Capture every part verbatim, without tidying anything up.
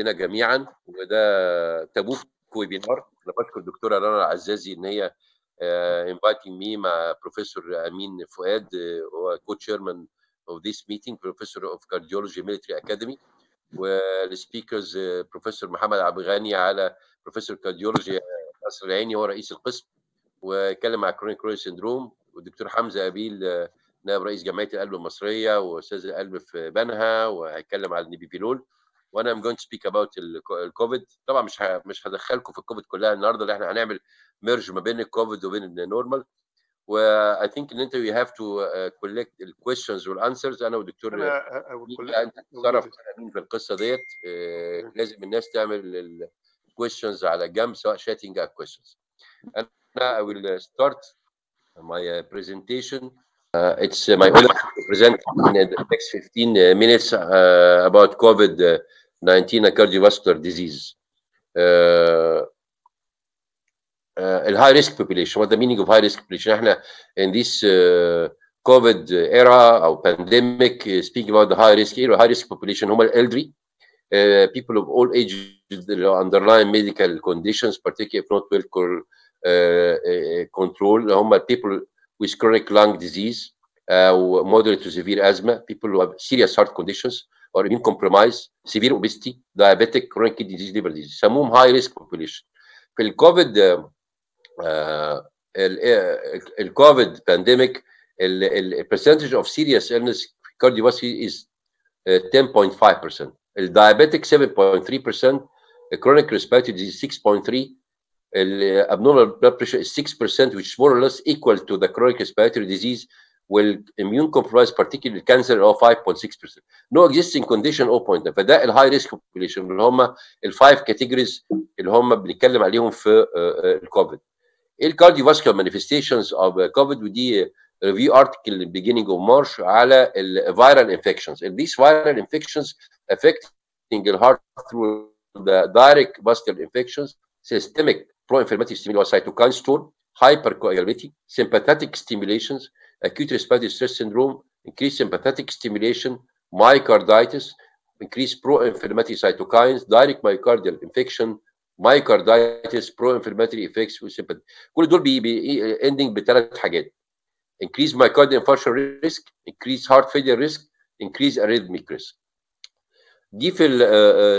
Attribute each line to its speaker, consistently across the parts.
Speaker 1: علينا جميعا، وده تابوك ويبينار. انا بشكر الدكتوره رنا العزازي ان هي inviting me مع بروفيسور امين فؤاد، هو co-chairman of this meeting, professor of cardiology military academy، والسبيكرز بروفيسور محمد عبد الغني على بروفيسور كارديولوجي قصر العيني، هو رئيس القسم واتكلم على كرونيك كوروناري سيندروم، والدكتور حمزه ابيل نائب رئيس جمعيه القلب المصريه واستاذ القلب في بنها، وهيتكلم على النبيفيلول. وانا ام جوينت تو سبيك اباوت الكوفيد. طبعا مش ه... مش هدخلكم في الكوفيد كلها النهارده، اللي احنا هنعمل ميرج ما بين الكوفيد وبين النورمال. و I think ان انت you have to uh, collect the questions والانسرز. انا والدكتور انت تتصرف في القصه ديت. uh, لازم الناس تعمل الكويشنز على جنب، سواء شاتنج او كويشنز. انا I will start my uh, presentation. Uh, it's uh, my honor to present in the next fifteen minutes uh, about COVID nineteen and cardiovascular disease. Uh, uh, high risk population. What the meaning of high risk population? احنا in this uh, COVID era or pandemic, uh, speaking about the high risk era, high risk population هم elderly, uh, people of all ages, underlying medical conditions, particularly if not well uh, uh, controlled. هم people with chronic lung disease, uh, moderate to severe asthma, people who have serious heart conditions or immune compromise, severe obesity, diabetic, chronic kidney disease, liver disease. سموهم high risk population. في الكوفيد الكوفيد pandemic, the percentage of serious illness cardiovascular is uh, ten point five percent. الdiabetic seven point three percent, chronic respiratory disease six point three percent, abnormal blood pressure is six percent, which is more or less equal to the chronic respiratory disease. والimmune compromised particularly cancer of five point six percent. no existing condition zero point nine. فده الهاي ريسك population اللي هم الفايف كاتيجوريز اللي هم بنتكلم عليهم في الكوفيد. ايه الكارديوفاسكولار مانيفستيشنز اوف كوفيد؟ ودي ريفيو ارتكل beginning of March على الفيرال انفكشنز. these viral infections affecting the heart through the direct vascular infections, systemic pro-inflammatory stimuli, cytokine storm, hypercoagulability, sympathetic stimulations, acute respiratory stress syndrome, increased sympathetic stimulation, myocarditis, increased pro-inflammatory cytokines, direct myocardial infection, myocarditis, pro-inflammatory effects وsympathy. كل دول بي بي ending بثلاث حاجات: increased myocardial infarction risk, increased heart failure risk, increased arrhythmic risk. دي في ال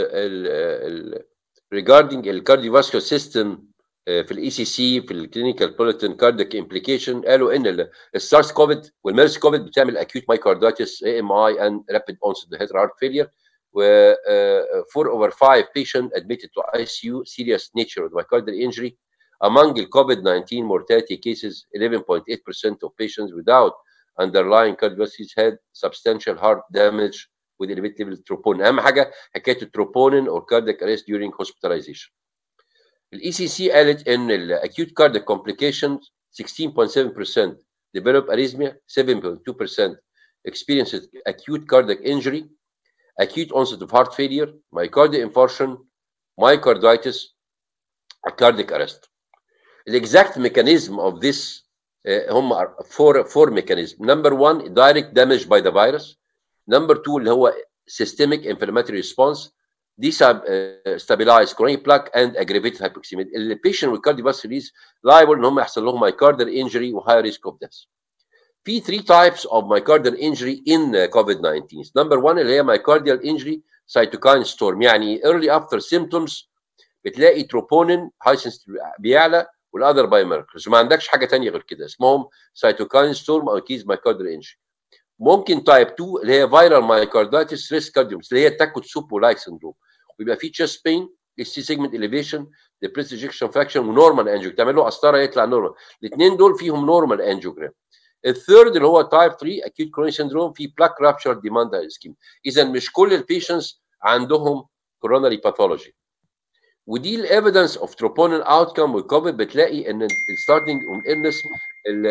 Speaker 1: ال regarding ال cardiovascular system في الاي سي سي في الكلينيكال بوليتن كاردياك امبليكيشن. قالوا ان السارس كوفيد والميرس كوفيد بتعمل acute myocarditis, A M I and rapid onset heart failure. و uh, four over five patients admitted to I C U, serious nature of myocardial injury. Among the COVID nineteen mortality cases, eleven point eight percent of patients without underlying cardiovascular disease had substantial heart damage with elevated level of troponin. اهم حاجه حكايه التروبونين or cardiac arrest during hospitalization. الاي سي سي قالت ان الاكيوت cardiac complications sixteen point seven percent develop arrhythmia, seven point two percent experienced acute cardiac injury, acute onset of heart failure, myocardial infarction, myocarditis, cardiac arrest. The exact mechanism of this uh, هم four four mechanisms. Number one, direct damage by the virus. Number two اللي هو systemic inflammatory response, destabilize coronary plaque and aggravated hypoxemia. The patient with cardiovascular disease liable ان هم يحصل لهم myocardial injury و high risk of death. في three types of myocardial injury in COVID nineteen. Number one اللي هي myocardial injury cytokine storm، يعني early after symptoms بتلاقي troponin high sensitivity بيعلى والاذر بايوماركرز، ما عندكش حاجه ثانيه غير كده، اسمهم cytokine storm او كيز myocardial injury. ممكن تايب two اللي هي viral myocarditis risk cardiomyopathy اللي هي تاكوتسوبو لايك syndrome، ويبقى في chest pain، سي segment elevation، depressed ejection fraction ونورمال انجيو، تعمل له قسطره يطلع نورمال. الاثنين دول فيهم نورمال انجيوجرام. الثيرد اللي هو تايب three acute coronary syndrome في plaque rupture demand ischemia. اذا مش كل البيشنتس عندهم coronary pathology. ودي الايفيدنس اوف troponin outcome والكوفيد. بتلاقي ان الستارتنج اون illness ال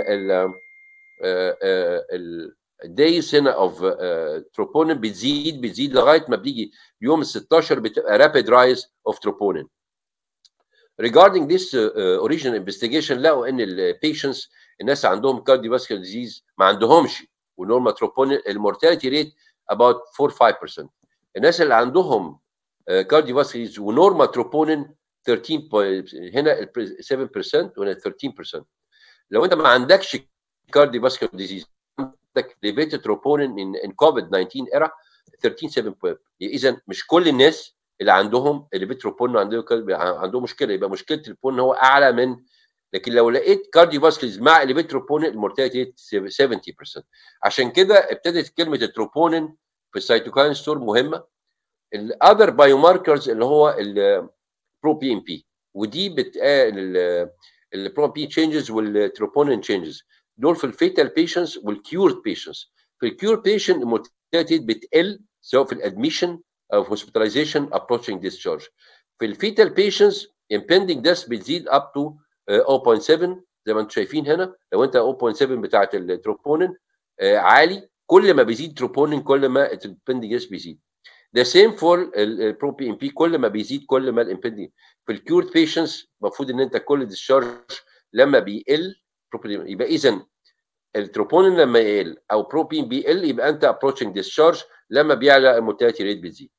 Speaker 1: ال الدايز هنا اوف troponin بتزيد بتزيد لغايه ما بيجي يوم ال ستاشر بتبقى rapid rise of troponin. Regarding this uh, original investigation لقوا ان البيشنتس الناس عندهم cardiovascular disease ما عندهمش ونورمال troponin المورتاليتي ريت about four to five percent. الناس اللي عندهم كارديوفاسكولار ونورمال تروبونين ثلاثة عشر هنا سبعة بالمية وهنا ثلاثة عشر. لو انت ما عندكش كارديوفاسكولار ديزيز عندك ليفيتد تروبونين ان كوفيد تسعتاشر ايرا ثلاثة عشر سبعة بالمية. اذا مش كل الناس اللي عندهم الليفيتد تروبونين عندهم عندهم مشكله، يبقى مشكله التروبونين هو اعلى من. لكن لو لقيت كارديوفاسكولار مع الليفيتد تروبونين المورتاليتي سبعين بالمية. عشان كده ابتدت كلمه التروبونين في السيتوكاين ستور مهمه. الاذر بايو ماركرز اللي هو البرو بي ام بي، ودي بتقال البرو بي تشينجز والتروبونين تشينجز دول في الفيتال بيشنتس والكيورد بيشنتس. في الكيورد بيشنت المورتاليتي بتقل سواء في الادميشن او في هوسبيتاليزيشن ابروتشنج ديسشارج. في الفيتال بيشنتس امبندنج ديث بتزيد اب تو صفر فاصلة سبعة زي ما انتم شايفين هنا. لو انت صفر فاصلة سبعة بتاعت التروبونين عالي، كل ما بيزيد تروبونين كل ما الامبندنج ديث بيزيد. ده سيم فور البرو بي ام بي، كل ما بيزيد كل ما الامبندنج. في الكيورد بيشنتس المفروض ان انت كل ديسشارج لما بيقل يبقى اذا التروبونين لما يقل او برو بي ام بيقل يبقى انت ابروتشنج ديسشارج، لما بيعلى المورتاليتي ريت بتزيد.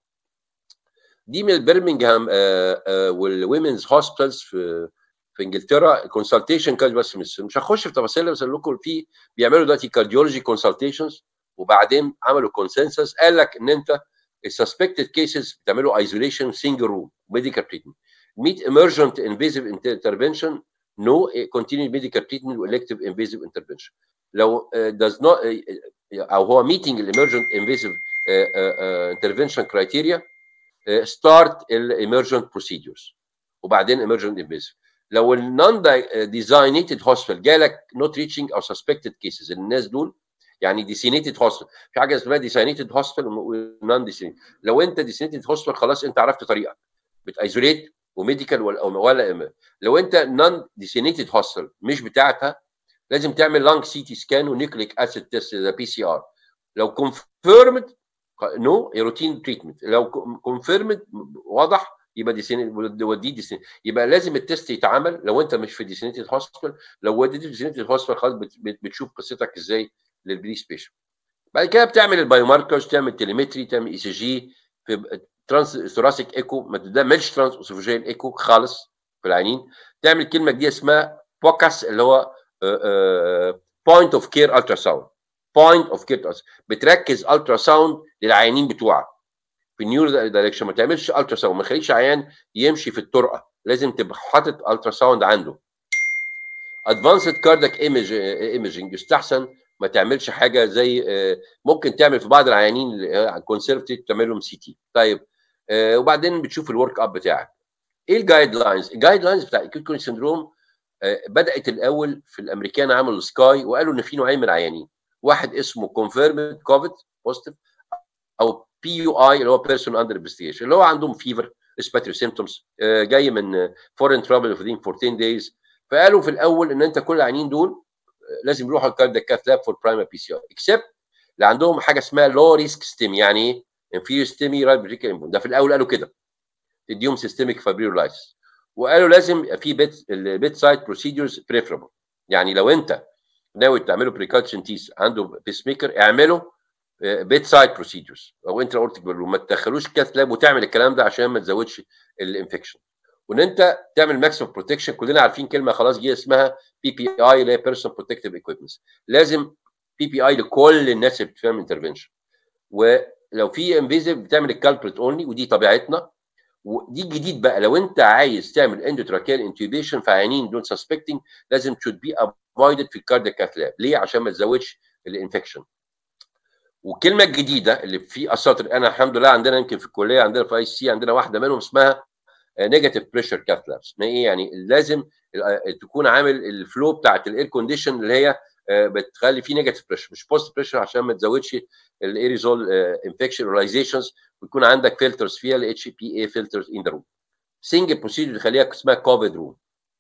Speaker 1: دي من البرمنجهام والويمنز هوسبيتالز في في انجلترا. كونسلتيشن كان بس مش مش هخش في تفاصيل، بس اقول لكم في بيعملوا دلوقتي كارديولوجي كونسلتيشنز، وبعدين عملوا كونسنسس قال لك ان انت السسبكتد كيسز بتعملوا ايزوليشن سنجل روم ميديكال تريتمنت. ميت ايمرجنت انفيزيف انترفنشن نو كونتينيو ميديكال تريتمنت والكتيف انفيزيف انترفنشن. لو داز نوت او هو ميتنج الايمرجنت انفيزيف انترفنشن كرايتيريا ستارت الايمرجنت بروسيدورز وبعدين ايمرجنت انفيزيف. لو النون ديزاينيتد هوسبيتال جالك نوت ريتشنج او سسبكتد كيسز، الناس دول يعني ديسينيتد هوسبيتال، في حاجه اسمها ديسينيتد هوسبيتال ونون ديسينيتد. لو انت ديسينيتد هوسبيتال خلاص انت عرفت طريقك، بتايزوليت وميديكال ولا ولا اما. لو انت نون ديسينيتد هوسبيتال مش بتاعتها، لازم تعمل لانج سي تي سكان ونيوكليك اسيد تيست ذا بي سي ار. لو كونفيرمد نو روتين تريتمنت، لو كونفيرمد واضح يبقى ديسينيتد ودي ديسينيتد، يبقى لازم التست يتعمل. لو انت مش في ديسينيتد هوسبيتال، لو وديت ديسينيتد هوسبيتال خلاص بتشوف قصتك ازاي للبريس بيشن. بعد كده بتعمل البايو ماركرز، تعمل تليمتري، تعمل اي سي جي في ترانس ثوراسيك ايكو، ما تعملش ترانس اسوفيجيال ايكو خالص في العينين. تعمل كلمه جديده اسمها بوكاس اللي هو بوينت اوف كير الترا ساوند. بوينت اوف كير بتركز الترا ساوند للعيانين بتوعك في النيورو دايركشن. ما تعملش الترا ساوند، ما تخليش عيان يمشي في الطرقه، لازم تبقى حاطط الترا ساوند عنده. ادفانسد كاردياك ايمج ايمجنج يستحسن ما تعملش حاجه زي ممكن تعمل في بعض العيانين كونسرفتيف تعمل لهم سي تي. طيب وبعدين بتشوف الورك اب بتاعك. ايه الجايد لاينز؟ الجايد لاينز بتاع اكيوت كوروناري سندروم بدات الاول في الامريكان، عملوا سكاي وقالوا ان في نوعين من العيانين، واحد اسمه كونفيرمد كوفيد بوزيتيف او بي يو اي اللي هو بيرسون اندر انفستيجيشن، اللي هو عندهم فيفر ريسبيرتوري سيمبتومز جاي من فورين ترافل within أربعتاشر دايز. فقالوا في الاول ان انت كل العيانين دول لازم يروحوا الكاردياك كاث لاب فور برايمري بي سي ار، اكسبت اللي عندهم حاجه اسمها لو ريسك ستيمي. يعني ايه؟ انفيريور ستيمي رايت فيتريكال امبون. ده في الاول قالوا كده تديهم سيستميك فابريولايسيس، وقالوا لازم في بيت البيت سايد بروسيدورز بريفربل. يعني لو انت ناوي تعملوا بريكالشن تيس عنده بيس ميكر، اعملوا بيت سايد بروسيدورز او انترا اورتيك بالون، ما تدخلوش كاث لاب وتعمل الكلام ده عشان ما تزودش الانفكشن. وان انت تعمل ماكسيمم بروتكشن. كلنا عارفين كلمه خلاص جه اسمها بي بي اي اللي هي بيرسون بروتكتيف ايكويبمنتس. لازم بي بي اي لكل الناس اللي بتعمل انترفنشن. ولو في انفيزيف بتعمل الكالبريت اونلي، ودي طبيعتنا. ودي الجديد بقى، لو انت عايز تعمل اندوتراكيال انتوبيشن في عيانين دول سسبكتنج، لازم تشود بي افويدد في الكاردياك كاث لاب. ليه؟ عشان ما تزودش الانفكشن. والكلمه الجديده اللي في اساطر، انا الحمد لله عندنا يمكن في الكليه عندنا في اي سي عندنا واحده منهم اسمها نيجاتيف بريشر كاث لابس. ما ايه يعني؟ لازم تكون عامل الفلو بتاعت الاير كونديشن اللي هي بتخلي فيه نيجاتيف بريشر مش بوست بريشر، عشان ما تزودش الايريزول انفكشن اوريزيشنز، ويكون عندك فلترز فيها الاتش بي اي فلترز ان ذا روم. سنجل بروسيدور تخليها اسمها كوفيد روم.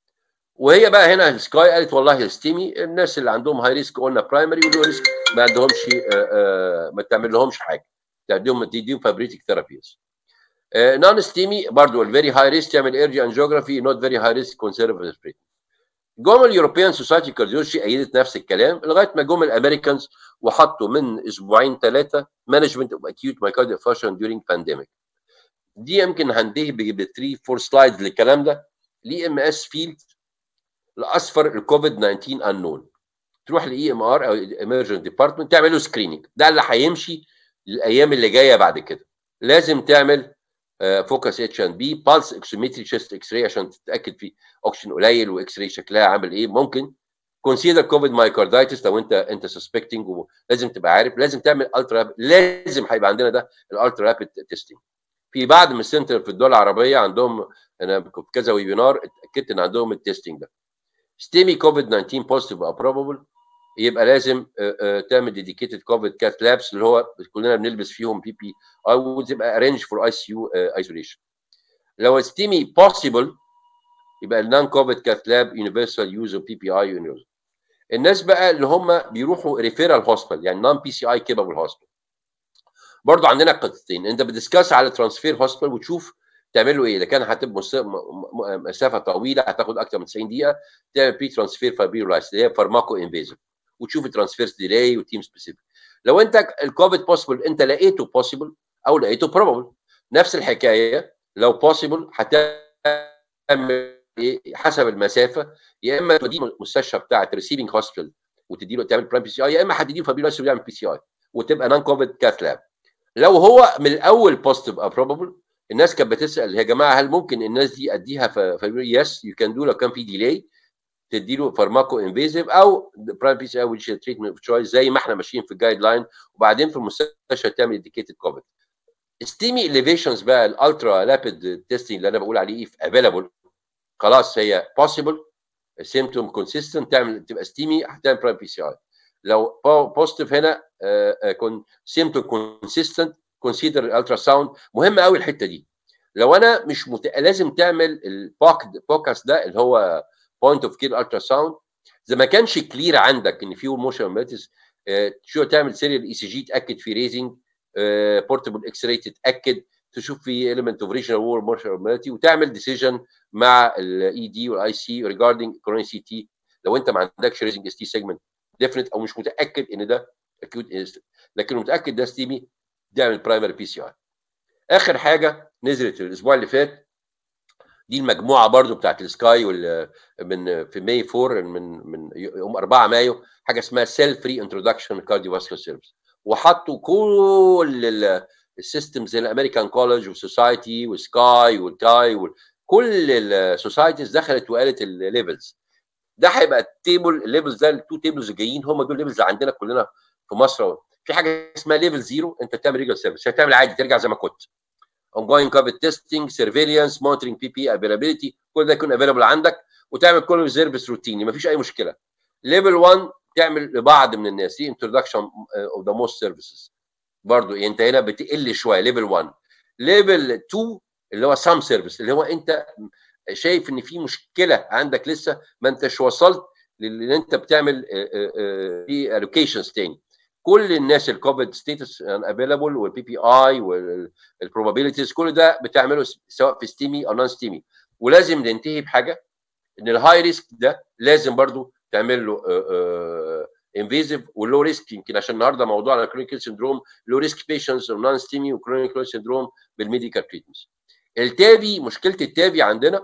Speaker 1: وهي بقى هنا سكاي قالت والله الستيمي الناس اللي عندهم هاي ريسك قلنا برايمري ولو ريسك ما عندهمش ما تعمل لهمش حاجه، تديهم تديهم فابريتيك ثيرابيز. نون ستيمي برضه الفيري هاي ريسك تعمل ايرجي انجيوجرافي، نوت فيري هاي ريسك كونسرفاتيف تريتمنت. جم اليوروبيان سوسايتي كارديولوجي ايدت نفس الكلام، لغايه ما جم الامريكانز وحطوا من اسبوعين ثلاثه مانجمنت اوف اكيوت مايكارديال انفاركشن ديورينج بانديميك. دي يمكن هنتهي ب ثلاثة أربعة سلايدز للكلام ده. الاي ام اس فيلد الاصفر الكوفيد تسعة عشر انون، تروح لاي ام ار او ايمرجنت ديبارتمنت تعمل له سكريننج، ده اللي هيمشي الايام اللي جايه بعد كده. لازم تعمل فوكس اتش ان بي، بالس اكسيمتري، تشيست اكس راي عشان تتاكد في اوكسجين قليل واكس راي شكلها عامل ايه. ممكن كونسيدر كوفيد مايكاردايتس لو انت انت سسبكتنج، ولازم تبقى عارف. لازم تعمل الترا، لازم هيبقى عندنا ده الالترا رابيد تيستنج. في بعض من السنتر في الدول العربيه عندهم، انا في كذا ويبينار اتاكدت ان عندهم التيستنج ده. ستيمي كوفيد تسعة عشر بوزيتيف او بروبابل، يبقى لازم تعمل ديديكيتد كوفيد كات لابس اللي هو كلنا بنلبس فيهم بي بي او تبقى ارينج فور اي سي يو ايزوليشن. لو ستيمي بوسيبل يبقى النون كوفيد كات لاب يونيفرسال يوز اوف بي بي اي يونيفرسال. الناس بقى اللي هم بيروحوا ريفيرال هوسبيتال يعني نون بي سي اي كيبل هوسبيتال، برضو عندنا قصتين. انت بتدسكاس على ترانسفير هوسبيتال وتشوف تعمل له ايه. اذا كان هتبقى مسافه طويله هتاخد اكثر من تسعين دقيقه، تعمل بري ترانسفير فابيرولايز اللي هي فارماكو انفيزيف، وتشوف الترانسفيرز ديلاي وتيم سبيسيفيك. لو انت الكوفيد بوسيبل انت لقيته بوسيبل او لقيته بروبابل، نفس الحكايه. لو بوسيبل هتعمل ايه حسب المسافه، يا اما توديه المستشفى بتاعه ريسيفنج هوسبيتال وتدي له تعمل برايم بي سي اي، يا اما هتدي له فابيرولايز ويعمل بي سي اي وتبقى نون كوفيد كاث لاب. لو هو من الاول بوزيتيف او بروبابل، الناس كانت بتسال يا جماعه هل ممكن الناس دي اديها في يس يو كان دو لو كان في ديلي تدي له فارماكو انفيزيف او برايم بي سي اي ويتش تريتمنت اوف تشويس زي ما احنا ماشيين في الجايد لاين، وبعدين في المستشفى تعمل انديكيتد كوفيد. ستيمي اليفيشنز بقى الالترا رابيد تيستنج اللي انا بقول عليه افيلابل، خلاص هي بوسيبل سيمتوم كونسيستنت تعمل تبقى ستيمي هتعمل برايم بي سي اي. لو بوزيتيف هنا كون سيمتوم كونسيستنت كونسيدر الالترا ساوند. مهم قوي الحته دي. لو انا مش مت... لازم تعمل البوكد بوكاس ده اللي هو بوينت اوف كير الترا ساوند. اذا ما كانش كلير عندك ان في موشن ماتس، شو تعمل سيريال اي سي جي تاكد في ريزنج، بورتبل اكس راي تتاكد، تشوف في element of regional war motion وتعمل ديسيجن مع الاي دي والاي سي ريجاردنج كوروناري سي تي لو انت ما عندكش ريزنج اس تي سيجمنت ديفينيت او مش متاكد ان ده اكيوت انستنت، لكن متاكد ده ستيمي تعمل برايمري بي سي اي. اخر حاجه نزلت الاسبوع اللي فات دي المجموعه برضو بتاعت السكاي من في ماي أربعة من من يوم أربعة مايو حاجه اسمها سيل فري انتروداكشن كارديوفاسكولار سيرفيس، وحطوا كل السيستمز الامريكان كولج وسوسايتي وسكاي والتاي وكل السوسايتيز دخلت وقالت الليفلز. ده هيبقى التيبل الليفلز ده التو تيبلز الجايين هم دول الليفلز عندنا كلنا في مصر. في حاجه اسمها ليفل زيرو انت بتعمل ريجل سيرفيس، هتعمل عادي ترجع زي ما كنت. ongoing COVID testing, surveillance, monitoring بي بي availability، كل ده يكون available عندك وتعمل كل سيرفيس روتيني مفيش اي مشكله. ليفل واحد تعمل لبعض من الناس دي introduction of the most services برضو يعني انت هنا بتقل شويه ليفل واحد. ليفل اتنين اللي هو سام سيرفيس اللي هو انت شايف ان في مشكله عندك لسه ما انتش وصلت للي انت بتعمل في الوكيشنز تاني. كل الناس الكوفيد ستيتس افيلابل والبي بي اي والبروبابيلتيز كل ده بتعمله سواء في ستيمي او نون ستيمي. ولازم ننتهي بحاجه ان الهاي ريسك ده لازم برضو تعمل له انفيزيف واللو ريسك، يمكن عشان النهارده موضوعنا كرونيك سندروم لو ريسك بيشنتس ونون ستيمي وكرونيك سندروم بالميديكال تريتمنتس. التافي مشكله التافي عندنا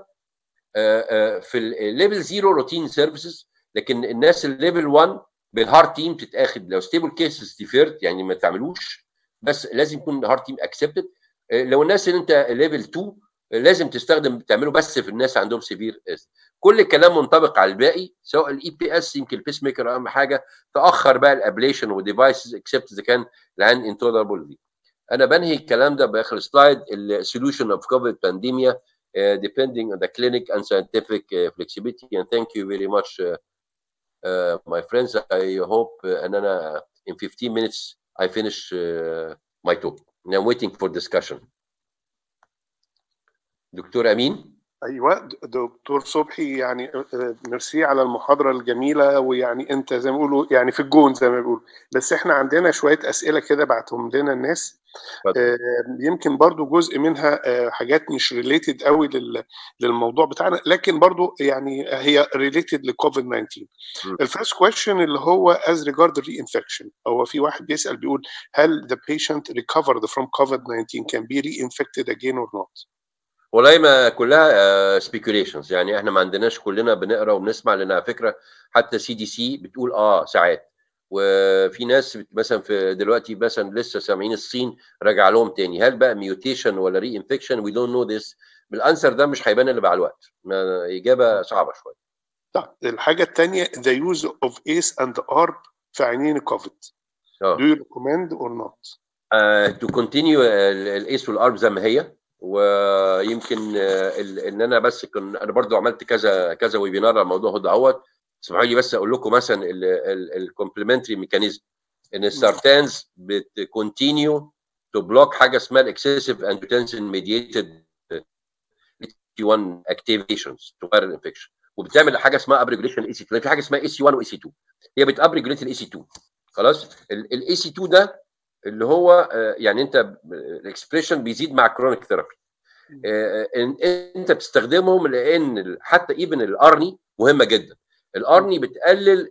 Speaker 1: في الليفل زيرو روتين سيرفيسز، لكن الناس الليفل واحد بالهارت تيم تتاخد لو ستيبل كيسز ديفيرت يعني ما تعملوش، بس لازم يكون الهارت تيم اكسبتد. لو الناس اللي انت ليفل اتنين لازم تستخدم تعمله بس في الناس عندهم سيفير اس. كل الكلام منطبق على الباقي سواء الاي بي اس يمكن البيس ميكر اهم حاجه تاخر بقى الابليشن وديفايسز اكسبت اذا كان العين انتولربل دي. انا بنهي الكلام ده باخر سلايد السوليوشن اوف كوفيد بانديميا Uh, depending on the clinic and scientific uh, flexibility. And thank you very much, uh, uh, my friends. I hope uh, and then uh, in fifteen minutes I finish uh, my talk. And I'm waiting for discussion. دكتور أمين.
Speaker 2: ايوه دكتور صبحي، يعني ميرسي على المحاضره الجميله، ويعني انت زي ما بيقولوا يعني في الجون زي ما بيقولوا. بس احنا عندنا شويه اسئله كده بعتهم لنا الناس، آه، يمكن برضو جزء منها آه، حاجات مش ريليتد قوي لل- للموضوع بتاعنا، لكن برضو يعني هي ريليتد لكوفيد تسعة عشر. الفيرست كويشن اللي هو as regard the reinfection، هو في واحد بيسأل بيقول هل the patient recovered from كوفيد تسعة عشر can be reinfected again or not؟
Speaker 1: والله ما كلها سبيكوليشنز، يعني احنا ما عندناش كلنا بنقرا وبنسمع، لان على فكره حتى سي دي سي بتقول اه ساعات، وفي ناس مثلا في دلوقتي مثلا لسه سامعين الصين راجع لهم تاني. هل بقى ميوتيشن ولا ري انفكشن؟ وي دونت نو ذس. بالانسر ده مش هيبان الا مع الوقت، ما اجابه صعبه شويه.
Speaker 2: طيب الحاجه الثانيه the use of ايس and ارب في عينين الكوفيد.
Speaker 1: اه
Speaker 2: do you recommend or not؟
Speaker 1: تو كونتينيو الايس والارب زي ما هي، ويمكن آه، ال- ان انا بس كن انا برضو عملت كذا كذا ويبينار على الموضوع ده اهوت. اسمحوا لي بس اقول لكم مثلا الكومبلمنتري ميكانيزم، ان السارتانز بتكونتينيو تو بلوك حاجه اسمها الاكسسيف انجيوتنسين ميدييتد تي واحد اكتيفيشنز تو فايرال انفكشن، وبتعمل حاجه اسمها ابريجوليشن اي سي اتنين. في حاجه اسمها اي سي واحد واي سي اتنين، هي بتابريجوليت الاي سي اتنين. خلاص الاي سي اتنين ده اللي هو آه، يعني انت الاكسبريشن بيزيد مع الكرونيك ثيرابي. انت بتستخدمهم لان حتى ايفن الارني مهمه جدا. الارني بتقلل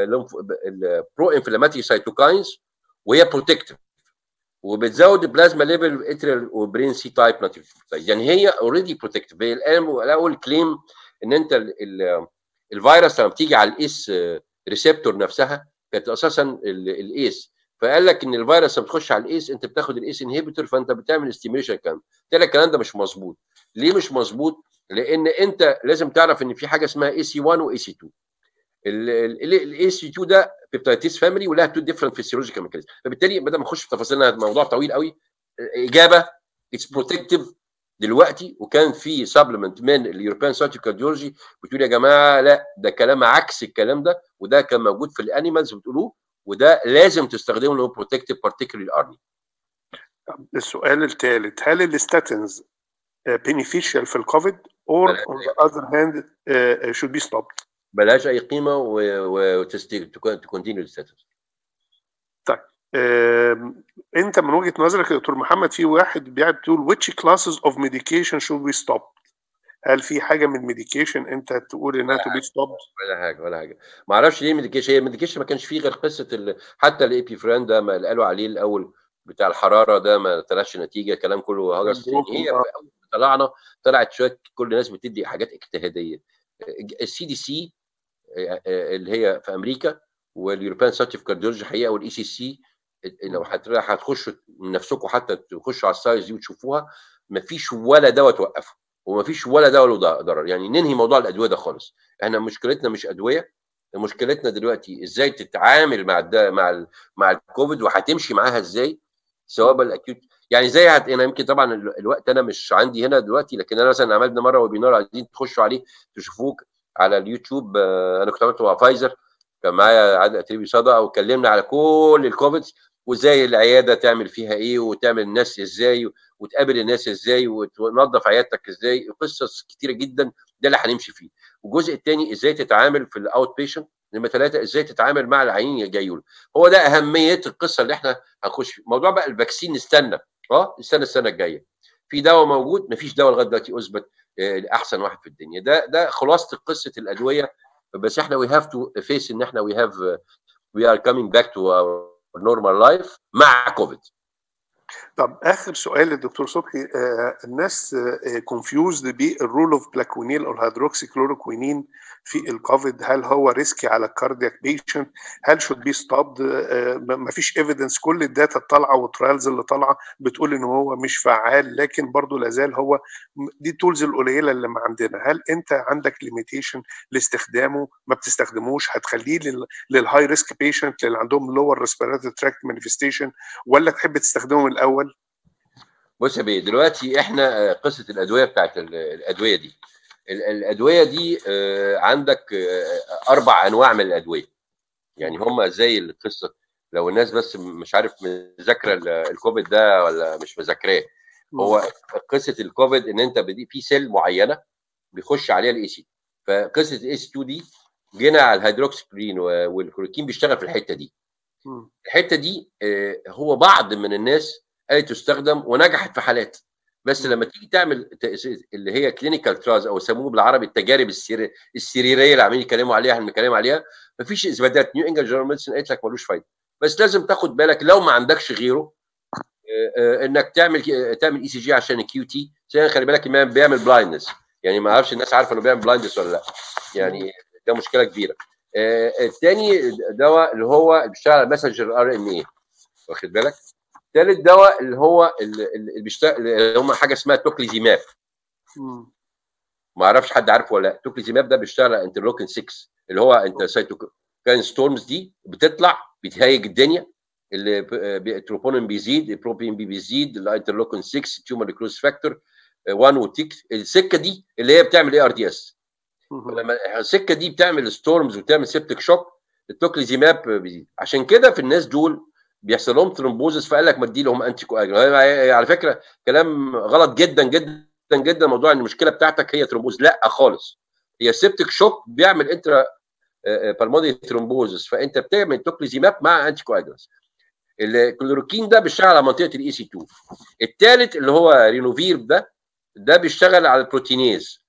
Speaker 1: البرو انفلاماتوري سايتوكاينز، وهي بروتكتيف، وبتزود البلازما ليفل اتريال وبرين سي تايب ناتيفيتايز، يعني هي اوريدي بروتكتيف. هي الان الاول كليم ان انت ال ال الفيروس لما بتيجي على الايس ريسبتور نفسها كانت اساسا الايس، فقال لك ان الفيروس لما بتخش على الايس انت بتاخد الايس انهبيتور، فانت بتعمل ستيميوليشن كامل. قلت لك الكلام ده مش مظبوط. ليه مش مظبوط؟ لان انت لازم تعرف ان في حاجه اسمها اي سي واحد واي سي اتنين. الاي سي اتنين ده بيبتايتيس فاميلي ولها تو ديفرنت فيسيولوجيكال ميكانيزم، فبالتالي بدل ما نخش في تفاصيلنا الموضوع طويل قوي. اجابه اتس بروتكتيف دلوقتي، وكان في سبلمنت من اليوروبيان سايتو كارديولوجي بتقول يا جماعه لا ده كلام عكس الكلام ده، وده كان موجود في الانيمالز بتقولوه، وده لازم تستخدمه لو بروتكتيف بارتيكولي ارني.
Speaker 2: السؤال الثالث، هل الستاتينز beneficial في الكوفيد or on the other hand uh, should be stopped؟
Speaker 1: بلاش اي قيمه وتكونتينيو الستاتس.
Speaker 2: طيب آه، انت من وجهه نظرك يا دكتور محمد، في واحد بيقول which classes of medication should we stop؟ هل في حاجه من الميديكيشن انت تقول انها to be stopped؟
Speaker 1: ولا حاجه ولا حاجه. ما اعرفش ليه الميديكيشن، هي الميديكيشن ما كانش فيه غير قصه ال... حتى الاي بي فران ده ما قالوا عليه الاول بتاع الحراره ده ما طلعش نتيجه، كلام كله هجس. هي في اول ما طلعنا طلعت شويه كل الناس بتدي حاجات اجتهاديه. السي دي سي اللي هي في امريكا واليوروبيان سايتو كارديولوجي حقيقه والاي سي سي، لو هتخشوا من نفسكم حتى تخشوا على السايز دي وتشوفوها، ما فيش ولا دواء توقفه، وما فيش ولا دواء له ضرر. يعني ننهي موضوع الادويه ده خالص. احنا مشكلتنا مش ادويه، مشكلتنا دلوقتي ازاي تتعامل مع الدا مع ال مع الكوفيد، وهتمشي معاها ازاي سواء بالاكيوت. يعني زي هت... انا يمكن طبعا الوقت انا مش عندي هنا دلوقتي، لكن انا مثلا عملنا مره ويبينار عايزين تخشوا عليه تشوفوه على اليوتيوب. انا كنت عملته مع فايزر، كان معايا عادل اتريبي صدى، واتكلمنا على كل الكوفيد وازاي العياده تعمل فيها ايه، وتعمل الناس ازاي، وتقابل الناس ازاي، وتنظف عيادتك ازاي، قصص كتيره جدا. ده اللي هنمشي فيه. والجزء الثاني ازاي تتعامل في الاوت بيشنت. نمره ثلاثه ازاي تتعامل مع العيانين اللي جايين. هو ده اهميه القصه اللي احنا هنخش فيه. موضوع بقى الفاكسين نستنى، اه نستنى السنه الجايه. في دواء موجود؟ مفيش دواء لغايه دلوقتي اثبت احسن واحد في الدنيا. ده ده خلاصه قصه الادويه. بس احنا وي هاف تو فيس ان احنا وي هاف وي ار كامينج باك تو اور نورمال لايف مع كوفيد.
Speaker 2: طب اخر سؤال للدكتور صبحي، آه الناس كونفيوزد آه بالرول اوف بلاكوينيل او الهيدروكسي كلوروكوينين في الكوفيد. هل هو ريسكي على الكاردياك بيشنت؟ هل شود بي ستوبد؟ ما فيش ايفيدنس. كل الداتا الطالعه والترايلز اللي طالعه بتقول ان هو مش فعال، لكن برضه لازال هو دي التولز القليله اللي ما عندنا. هل انت عندك ليميتيشن لاستخدامه ما بتستخدموش؟ هتخليه للهاي ريسك بيشنت اللي عندهم لور ريسبيراتوري تراكت مانيفستيشن، ولا تحب تستخدمه من الاول؟
Speaker 1: بص يا بيه، دلوقتي احنا قصه الادويه بتاعت الادويه دي، الادويه دي عندك اربع انواع من الادويه. يعني هم زي القصه، لو الناس بس مش عارف مذاكره الكوفيد ده ولا مش مذاكراه. هو قصه الكوفيد ان انت بدي في سيل معينه بيخش عليها الاي سي. فقصه الاي سي اتنين دي جينا على الهيدروكسيكلورين والكلوروكين بيشتغل في الحته دي. الحته دي هو بعض من الناس قالت تستخدم ونجحت في حالات، بس لما تيجي تعمل اللي هي كلينيكال تراز او يسموه بالعربي التجارب السريريه السريريه اللي عاملين يتكلموا عليها احنا بنتكلم عليها، مفيش اثباتات. نيو انجلاند جورنال ميديسن قالت لك ملوش فايده، بس لازم تاخد بالك لو ما عندكش غيره انك تعمل تعمل اي سي جي عشان الكيو تي. خلي بالك الامام بيعمل بلايندنس، يعني ما اعرفش الناس عارفه انه بيعمل بلايندنس ولا لا، يعني ده مشكله كبيره. الثاني دواء اللي هو بيشتغل على ماسنجر ار ان اي، واخد بالك. ثالث دواء اللي هو اللي بيشتغل اللي هم حاجه اسمها توكليزيماب، ما اعرفش حد عارفه ولا لا. توكليزيماب ده بيشتغل على انترلوكين ستة، اللي هو انت سايتوكاين ستورمز دي بتطلع بتهيج الدنيا، التروبونين بيزيد، البروبين بي بيزيد، الانترلوكين ستة، تيومر ريكروز فاكتور واحد وتيك. السكه دي اللي هي بتعمل اي ار دي اس، لما السكه دي بتعمل ستورمز وتعمل سيبتك شوك التوكليزيماب بيزيد. عشان كده في الناس دول بيحصل لهم ترومبوزس، فقال لك ما ادي لهم انتي كواجولانت. على فكره كلام غلط جدا جدا جدا موضوع ان المشكله بتاعتك هي ترومبوز، لا خالص، هي سيبتك شوك بيعمل انترا بالمونري ترومبوزس، فانت بتعمل توكليزيماب مع انتي كواجولانت. الكلوروكين ده بيشتغل على منطقه الاي سي اتنين. الثالث اللي هو رينوفير ده ده بيشتغل على البروتينيز.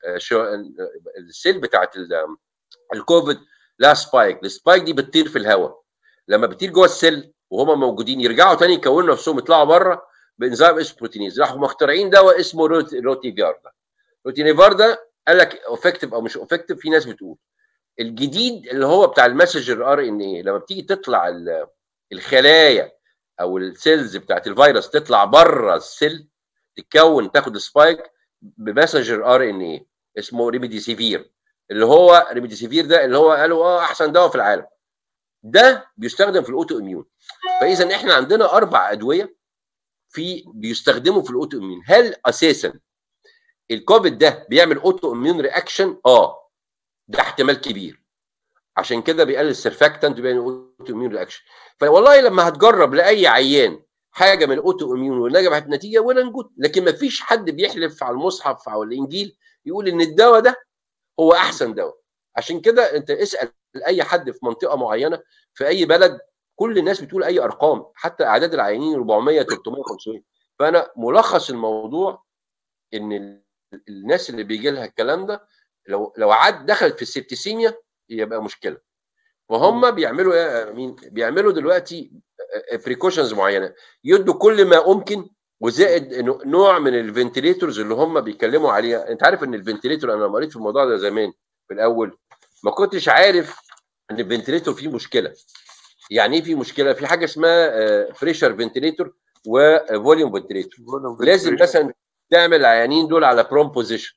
Speaker 1: السيل بتاعت الكوفيد لها سبايك، السبايك دي بتطير في الهواء، لما بتطير جوه السيل وهم موجودين يرجعوا تاني يكونوا نفسهم يطلعوا بره بانزيم اسمه بروتينيز. راحوا مخترعين دواء اسمه روتيفيار ده. روتيفيار ده قال لك افكتيف او مش افكتيف، في ناس بتقول. الجديد اللي هو بتاع المسجر ار ان اي، لما بتيجي تطلع الخلايا او السيلز بتاعت الفيروس تطلع بره السيل تتكون تاخد سبايك بمسجر ار ان اي اسمه ريميديسيفير، اللي هو ريميديسيفير ده اللي هو قالوا اه احسن دواء في العالم. ده بيستخدم في الاوتو اميون. فاذا احنا عندنا اربع ادويه في بيستخدموا في الاوتو اميون. هل اساسا الكوفيد ده بيعمل اوتو اميون رياكشن؟ اه ده احتمال كبير، عشان كده بيقلل السيرفاكتنت بين الاوتو اميون رياكشن. فوالله لما هتجرب لاي عيان حاجه من الاوتو اميون ونجحت النتيجه ولا نجود، لكن ما فيش حد بيحلف على المصحف او الانجيل يقول ان الدواء ده هو احسن دواء. عشان كده انت اسال اي حد في منطقه معينه في اي بلد، كل الناس بتقول اي ارقام، حتى اعداد العيانين أربعمية ثلاثمية خمسمية. فانا ملخص الموضوع ان الناس اللي بيجي لها الكلام ده لو لو عاد دخلت في السبتيسيميا يبقى مشكله. وهم بيعملوا ايه؟ مين بيعملوا دلوقتي؟ بريكوشنز معينه، يدوا كل ما ممكن، وزائد نوع من الفنتليتورز اللي هم بيتكلموا عليها. انت عارف ان الفنتليتور، انا قريت في الموضوع ده زمان في الاول ما كنتش عارف ان الفنتليتور فيه مشكله. يعني ايه فيه مشكله؟ في حاجه اسمها بريشر فنتليتور وفوليوم فنتليتور. لازم مثلا تعمل العيانين دول على بروم بوزيشن،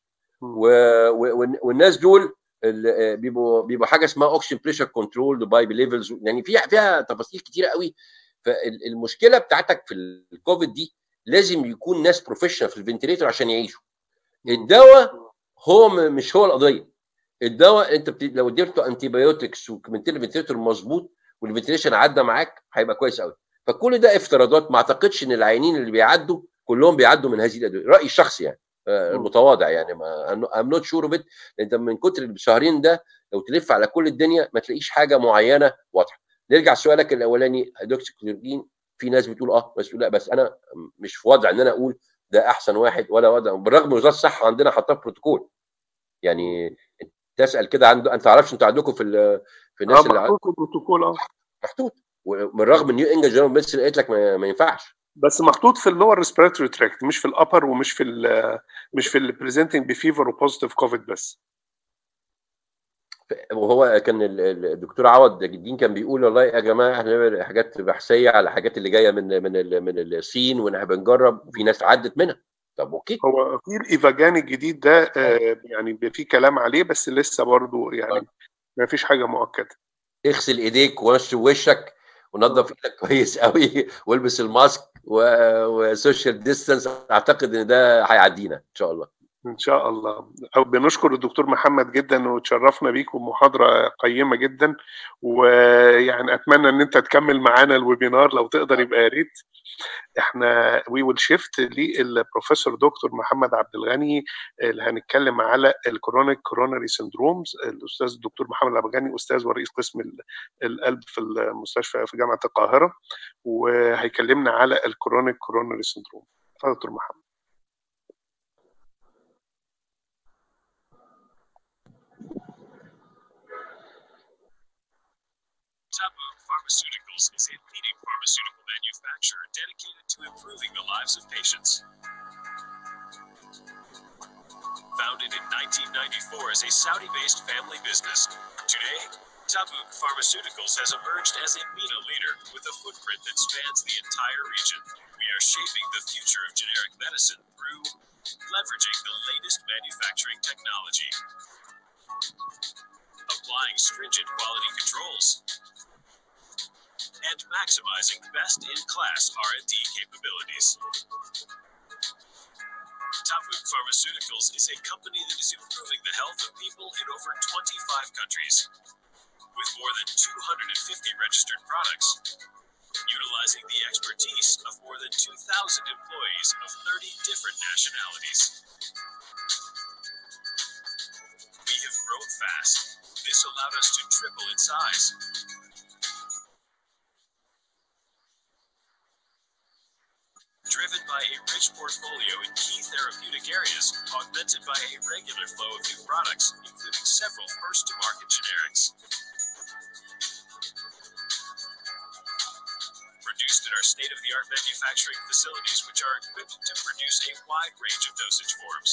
Speaker 1: والناس دول بيبقوا بيبقوا حاجه اسمها اوكسجين بريشر كنترول باي ليفلز، يعني فيها فيها تفاصيل كتيره قوي. فالمشكله بتاعتك في الكوفيد دي لازم يكون ناس بروفيشنال في الفنتليتور عشان يعيشوا. الدواء هو مش هو القضيه. الدواء انت بت... لو اديته انتي بايوتكس وكملت الفنتليتور مظبوط والفنتليشن عدى معاك هيبقى كويس قوي. فكل ده افتراضات، ما اعتقدش ان العيانين اللي بيعدوا كلهم بيعدوا من هذه الادويه، رايي الشخصي يعني المتواضع يعني، ما ام نوت شور اوف ات. انت من كتر الشهرين ده لو تلف على كل الدنيا ما تلاقيش حاجه معينه واضحه. نرجع لسؤالك الاولاني، هيدروكسيكلوروكين في ناس بتقول اه بس لا، بس انا مش في وضع ان انا اقول ده احسن واحد ولا وضع، بالرغم وزاره الصحه عندنا حاطاه في بروتوكول. يعني تسال كده عنده، انت تعرفش انتوا عندكم في في الناس
Speaker 2: اه اللي محطوط في البروتوكول، اه محطوط،
Speaker 1: بالرغم ان نيو انجلاند جورنال ميديسن قالت لك ما, ما ينفعش،
Speaker 2: بس محطوط في اللور ريسبيراتوري تراكت، مش في الابر ومش في ال مش في البريزنتنج بفيفر وبوزيتيف كوفيد بس.
Speaker 1: وهو كان الدكتور عوض جدين كان بيقول والله يا جماعه احنا بنعمل حاجات بحثيه على الحاجات اللي جايه من من من الصين واحنا بنجرب وفي ناس عدت منها. طب اوكي،
Speaker 2: هو في الايفاجان الجديد ده آه يعني في كلام عليه بس لسه برضه يعني ما فيش حاجه مؤكده.
Speaker 1: اغسل ايديك ونشف وشك ونظف ايدك كويس قوي والبس الماسك وسوشيال ديستانس، اعتقد ان ده هيعدينا ان شاء الله.
Speaker 2: ان شاء الله. بنشكر الدكتور محمد جدا وتشرفنا بيك، ومحاضره قيمه جدا، ويعني اتمنى ان انت تكمل معانا الويبينار لو تقدر، يبقى يا ريت. احنا وي ويل شيفت للبروفيسور دكتور محمد عبد الغني اللي هنتكلم على الكرونيك كوروناري سندرومز. الاستاذ الدكتور محمد عبد الغني استاذ ورئيس قسم القلب في المستشفى في جامعه القاهره، وهيكلمنا على الكرونيك كوروناري سندروم. اتفضل دكتور محمد.
Speaker 3: Tabuk Pharmaceuticals is a leading pharmaceutical manufacturer dedicated to improving the lives of patients. Founded in nineteen ninety-four as a Saudi-based family business, today, Tabuk Pharmaceuticals has emerged as a MENA leader with a footprint that spans the entire region. We are shaping the future of generic medicine through leveraging the latest manufacturing technology, applying stringent quality controls, and maximizing best-in-class R and D capabilities. Tabuk Pharmaceuticals is a company that is improving the health of people in over twenty-five countries, with more than two hundred fifty registered products, utilizing the expertise of more than two thousand employees of thirty different nationalities. We have grown fast. This allowed us to triple in size. Driven by a rich portfolio in key therapeutic areas, augmented by a regular flow of new products, including several first-to-market generics. Produced at our state-of-the-art manufacturing facilities, which are equipped to produce a wide range of dosage forms.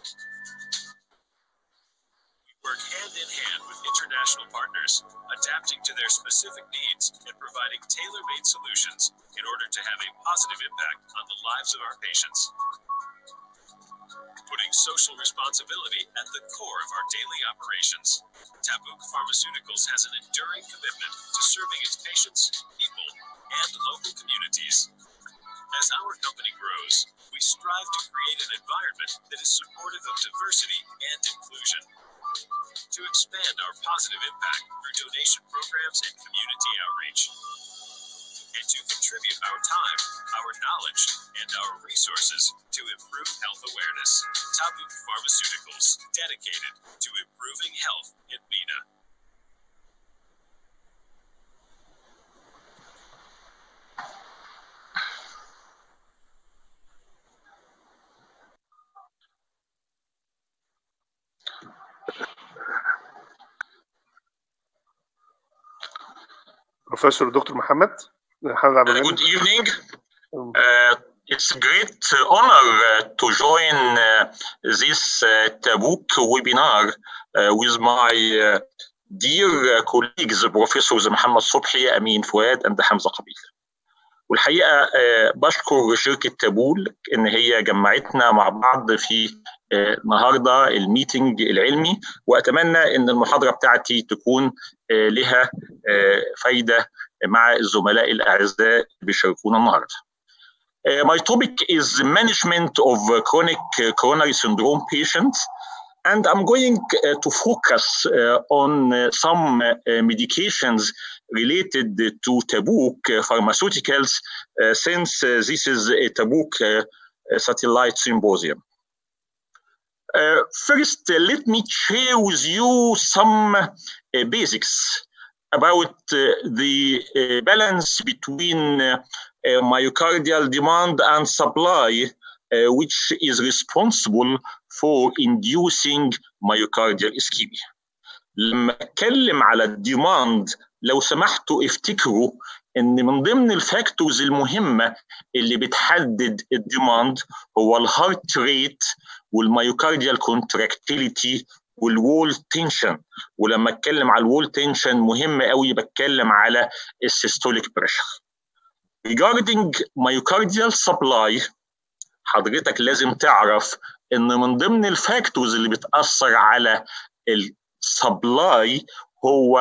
Speaker 3: We work hand-in-hand with international partners, adapting to their specific needs and providing tailor-made solutions in order to have a positive impact on the lives of our patients. Putting social responsibility at the core of our daily operations, Tabuk Pharmaceuticals has an enduring commitment to serving its patients, people, and local communities. As our company grows, we strive to create an environment that is supportive of diversity and inclusion, to expand our positive impact through donation programs and community outreach, and to contribute our time, our knowledge, and our resources to improve health awareness. Tabuk Pharmaceuticals, dedicated to improving health in MENA.
Speaker 2: Professor Doctor Muhammad.
Speaker 4: Uh, good evening. Uh, it's a great honor uh, to join uh, this uh, Tabuk webinar uh, with my uh, dear uh, colleagues, Professors Muhammad Subhi, Amin Fuad, and Hamza Qabil. والحقيقة uh, بشكر شركة تابول إن هي جمعتنا مع بعض في uh, النهاردة الميتنج العلمي، وأتمنى إن المحاضرة بتاعتي تكون uh, لها uh, فايدة مع الزملاء الأعزاء اللي بيشاركونا النهاردة. Uh, my topic is management of chronic coronary syndrome patients, and I'm going uh, to focus uh, on uh, some uh, medications related to Tabuk Pharmaceuticals, uh, since uh, this is a Tabuk uh, satellite symposium. Uh, first, uh, let me share with you some uh, basics about uh, the uh, balance between uh, uh, myocardial demand and supply, uh, which is responsible for inducing myocardial ischemia. لما اتكلم على الديماند، لو سمحتوا افتكروا ان من ضمن الفاكتورز المهمه اللي بتحدد الديماند هو الهارت ريت والميوكارديال كونتراكتيليتي والوول تنشن. ولما اتكلم على الوول تنشن مهم قوي بتكلم على السيستوليك بريشر. Regarding myocardial supply، حضرتك لازم تعرف ان من ضمن الفاكتورز اللي بتاثر على السبلاي هو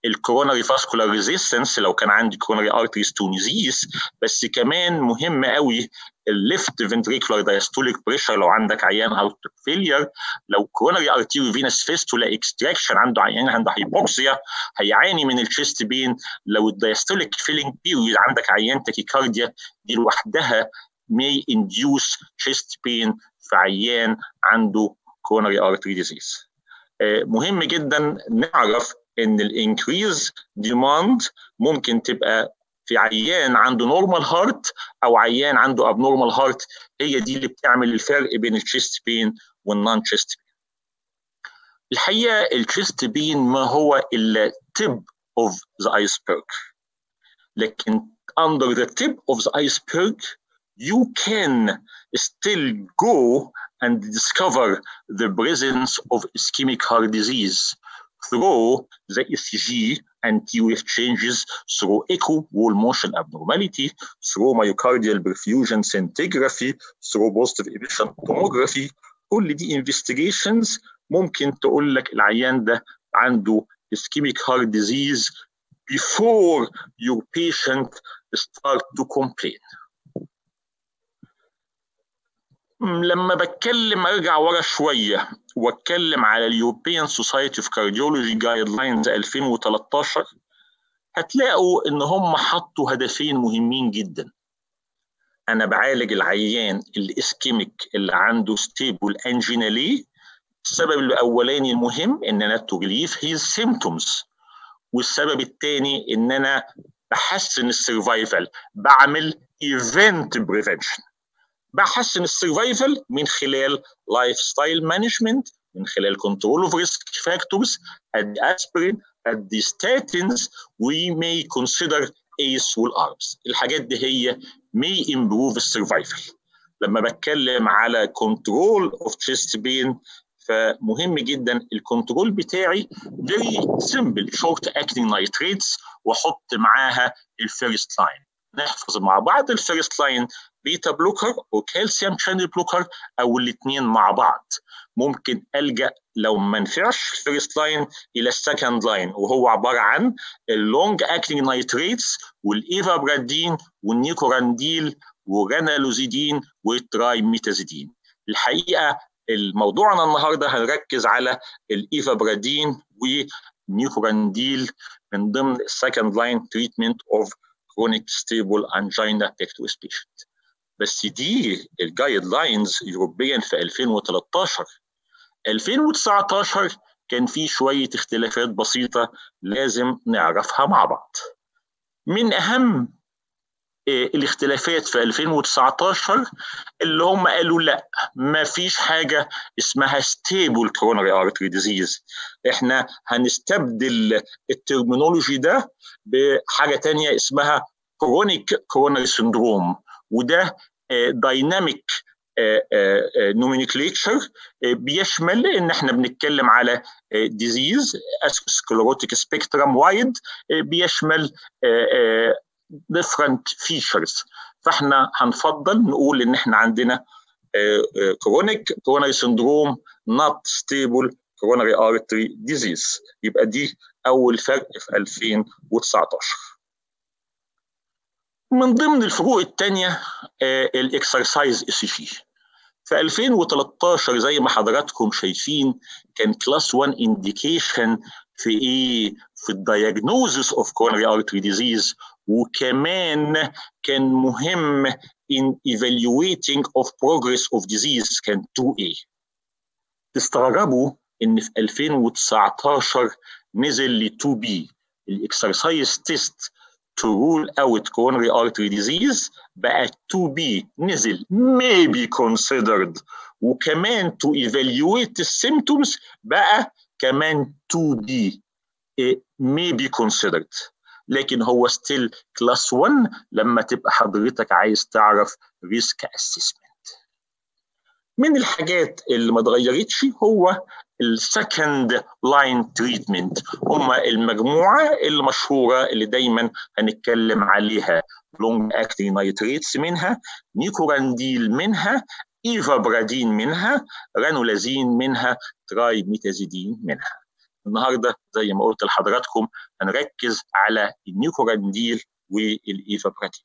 Speaker 4: الكوروناري فاسكولار ريزيستنس لو كان عندي كوروناري ارتري ستونيزيس، بس كمان مهم قوي الليفت فنتريكولار دايستوليك بريشر لو عندك عيان هارت فيلير، لو كوروناري ارتيريو فينس فيستولا اكستراكشن عنده عيان عنده هايبوكسيا هيعاني من الشيست بين، لو الدايستوليك فيلينج بيريود عندك عيان تاكيكارديا دي لوحدها may induce chest pain في عيان عنده coronary artery disease. مهم جدا نعرف ان الانكريز ديماند ممكن تبقى في عيان عنده نورمال هارت او عيان عنده ابنورمال هارت، هي دي اللي بتعمل الفرق بين الشيست بين والنون شيست بين. الحقيقه الشيست بين ما هو الا tip of the iceberg، لكن under the tip of the iceberg you can still go and discover the presence of ischemic heart disease through the E C G and T wave changes, through echo wall motion abnormality, through myocardial perfusion scintigraphy, through positive emission tomography. كل دي investigations ممكن تقول لك العيان ده عنده ischemic heart disease before your patient start to complain. لما بتكلم ارجع ورا شويه واتكلم على اليوروبيان سوسايتي اوف كارديولوجي جايد لاينز ألفين وثلاثة عشر، هتلاقوا ان هم حطوا هدفين مهمين جدا. انا بعالج العيان الاسكيميك اللي عنده ستيبل انجينا ليه؟ السبب الاولاني المهم ان انا تو ريليف هيز سيمبتومز، والسبب الثاني ان انا بحسن السرفايفل، بعمل ايفنت بريفنشن، بحسن السرفايفل من خلال لايف ستايل مانجمنت، من خلال كنترول اوف ريسك فاكتورز، ادي اسبرين، ادي ستاتينز، وي ماي كونسيدر ايس والاربس. الحاجات دي هي ماي امبروف السرفايفل. لما بتكلم على كنترول اوف تشيست بين فمهم جدا الكنترول بتاعي فيري سمبل، شورت اكتنج نايتريتس واحط معاها الفيرست لاين. نحفظ مع بعض الفيرست لاين بيتا بلوكر وكالسيوم شانل بلوكر او الاثنين مع بعض. ممكن الجا لو ما نفعش الفيرست لاين الى السكند لاين، وهو عباره عن اللونج اكتنج نايتريتس والايفابرادين والنيكورانديل وغانالوزيدين والترايميتازيدين. الحقيقه الموضوعنا النهارده هنركز على الايفابرادين ونيكورانديل من ضمن السكند لاين تريتمنت اوف chronic stable angina pectoris patient. بس دي الجايد لاينز يوروبيا في ألفين وثلاثة عشر. ألفين وتسعة عشر كان في شويه اختلافات بسيطه لازم نعرفها مع بعض. من اهم الاختلافات في ألفين وتسعة عشر اللي هم قالوا لا ما فيش حاجه اسمها stable coronary artery disease، احنا هنستبدل الترمينولوجي ده بحاجه تانية اسمها chronic coronary syndrome، وده دايناميك nomenclature بيشمل ان احنا بنتكلم على disease atherosclerotic spectrum wide، بيشمل different features. فاحنا هنفضل نقول ان احنا عندنا chronic coronary syndrome not stable coronary artery disease. يبقى دي اول فرق في ألفين وتسعة عشر. من ضمن الفروق الثانيه الاكسرسايز اي سي جي. في ألفين وثلاثة عشر زي ما حضراتكم شايفين كان كلاس واحد انديكيشن في ايه؟ في الدايجنوزس اوف coronary artery disease، وكمان كان مهم in evaluating of progress of disease كان تو إيه. تستغربوا ان في ألفين وتسعة عشر نزل ل تو بي الاكسرسايز تيست to rule out coronary artery disease، بقى تو بي نزل may be considered، وكمان to evaluate the symptoms بقى كمان تو بي may be considered. لكن هو still class واحد لما تبقى حضرتك عايز تعرف risk assessment. من الحاجات اللي ما اتغيرتش هو السكند لاين تريتمنت، هم المجموعه المشهوره اللي دايما هنتكلم عليها، لونج اكتنج نايتريتس منها، نيكورانديل منها، ايفابرادين منها، رانولازين منها، ترايميتازيدين منها. النهارده زي ما قلت لحضراتكم هنركز على النيوكورانديل والايفابراتين.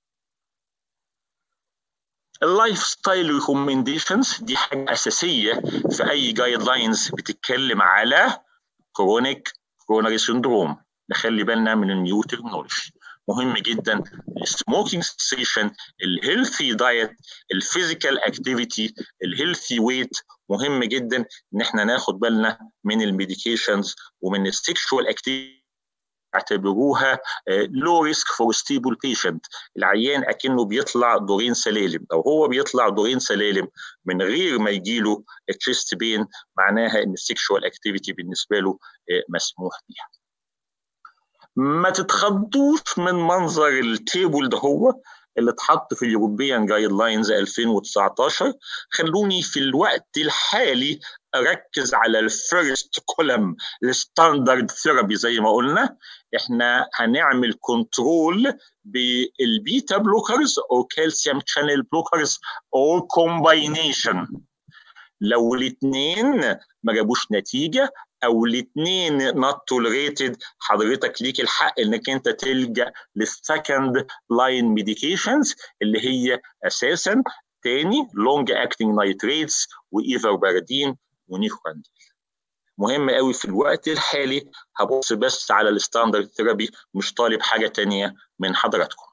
Speaker 4: اللايف ستايل ريكومنديشنز دي حاجه اساسيه في اي جايد لاينز بتتكلم على كرونيك كوروناري سيندروم. نخلي بالنا من النيو ترمينولوجي. مهم جدا السموكينج سيشن، الهيلثي دايت، الفيزيكال اكتيفيتي، الهيلثي ويت. مهم جدا ان احنا ناخد بالنا من الميديكيشنز ومن السكشوال اكتيفيتي. اعتبروها لو ريسك فور ستيبل بيشنت. العيان اكنه بيطلع دورين سلالم، او هو بيطلع دورين سلالم من غير ما يجيله تشيست بين، معناها ان السكشوال اكتيفيتي بالنسبه له مسموح بيها. ما تتخضوش من منظر التيبل ده هو اللي اتحط في اليوروبيان جايد لاينز ألفين وتسعتاشر. خلوني في الوقت الحالي اركز على الفيرست كولم، الستاندرد ثيرابي. زي ما قلنا احنا هنعمل كنترول بالبيتا بلوكرز او كالسيوم شانل بلوكرز او كومباينيشن. لو الاثنين ما جابوش نتيجه او الاثنين not tolerated، حضرتك ليك الحق انك انت تلجا للسكند لاين ميديكيشنز اللي هي اساسا تاني لونج اكتنج نايتريتس وايفابرادين ونيكورانديل. مهم قوي في الوقت الحالي هبص بس على الستاندرد ثيرابي، مش طالب حاجه تانيه من حضراتكم.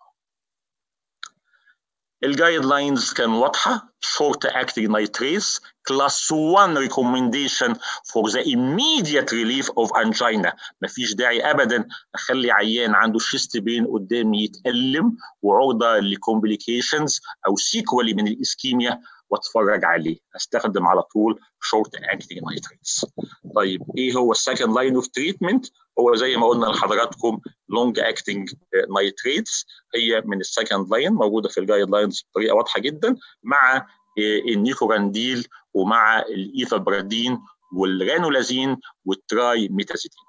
Speaker 4: الجايد لاينز كان واضحه، short acting nitrates class one recommendation for the immediate relief of angina. مفيش داعي ابدا اخلي عيان عنده شيست بين قدامي يتألم وعرضه لكومبليكيشنز او سيكولي من الاسكيميا واتفرج عليه. استخدم على طول short acting nitrates. طيب ايه هو السكند لاين اوف تريتمنت؟ هو زي ما قلنا لحضراتكم لونج اكتنج نايتريتس هي من السكند لاين، موجوده في الجايد لاينز بطريقه واضحه جدا، مع النيكورانديل ومع الايفابرادين والرانولازين والتراي ميتازيدين.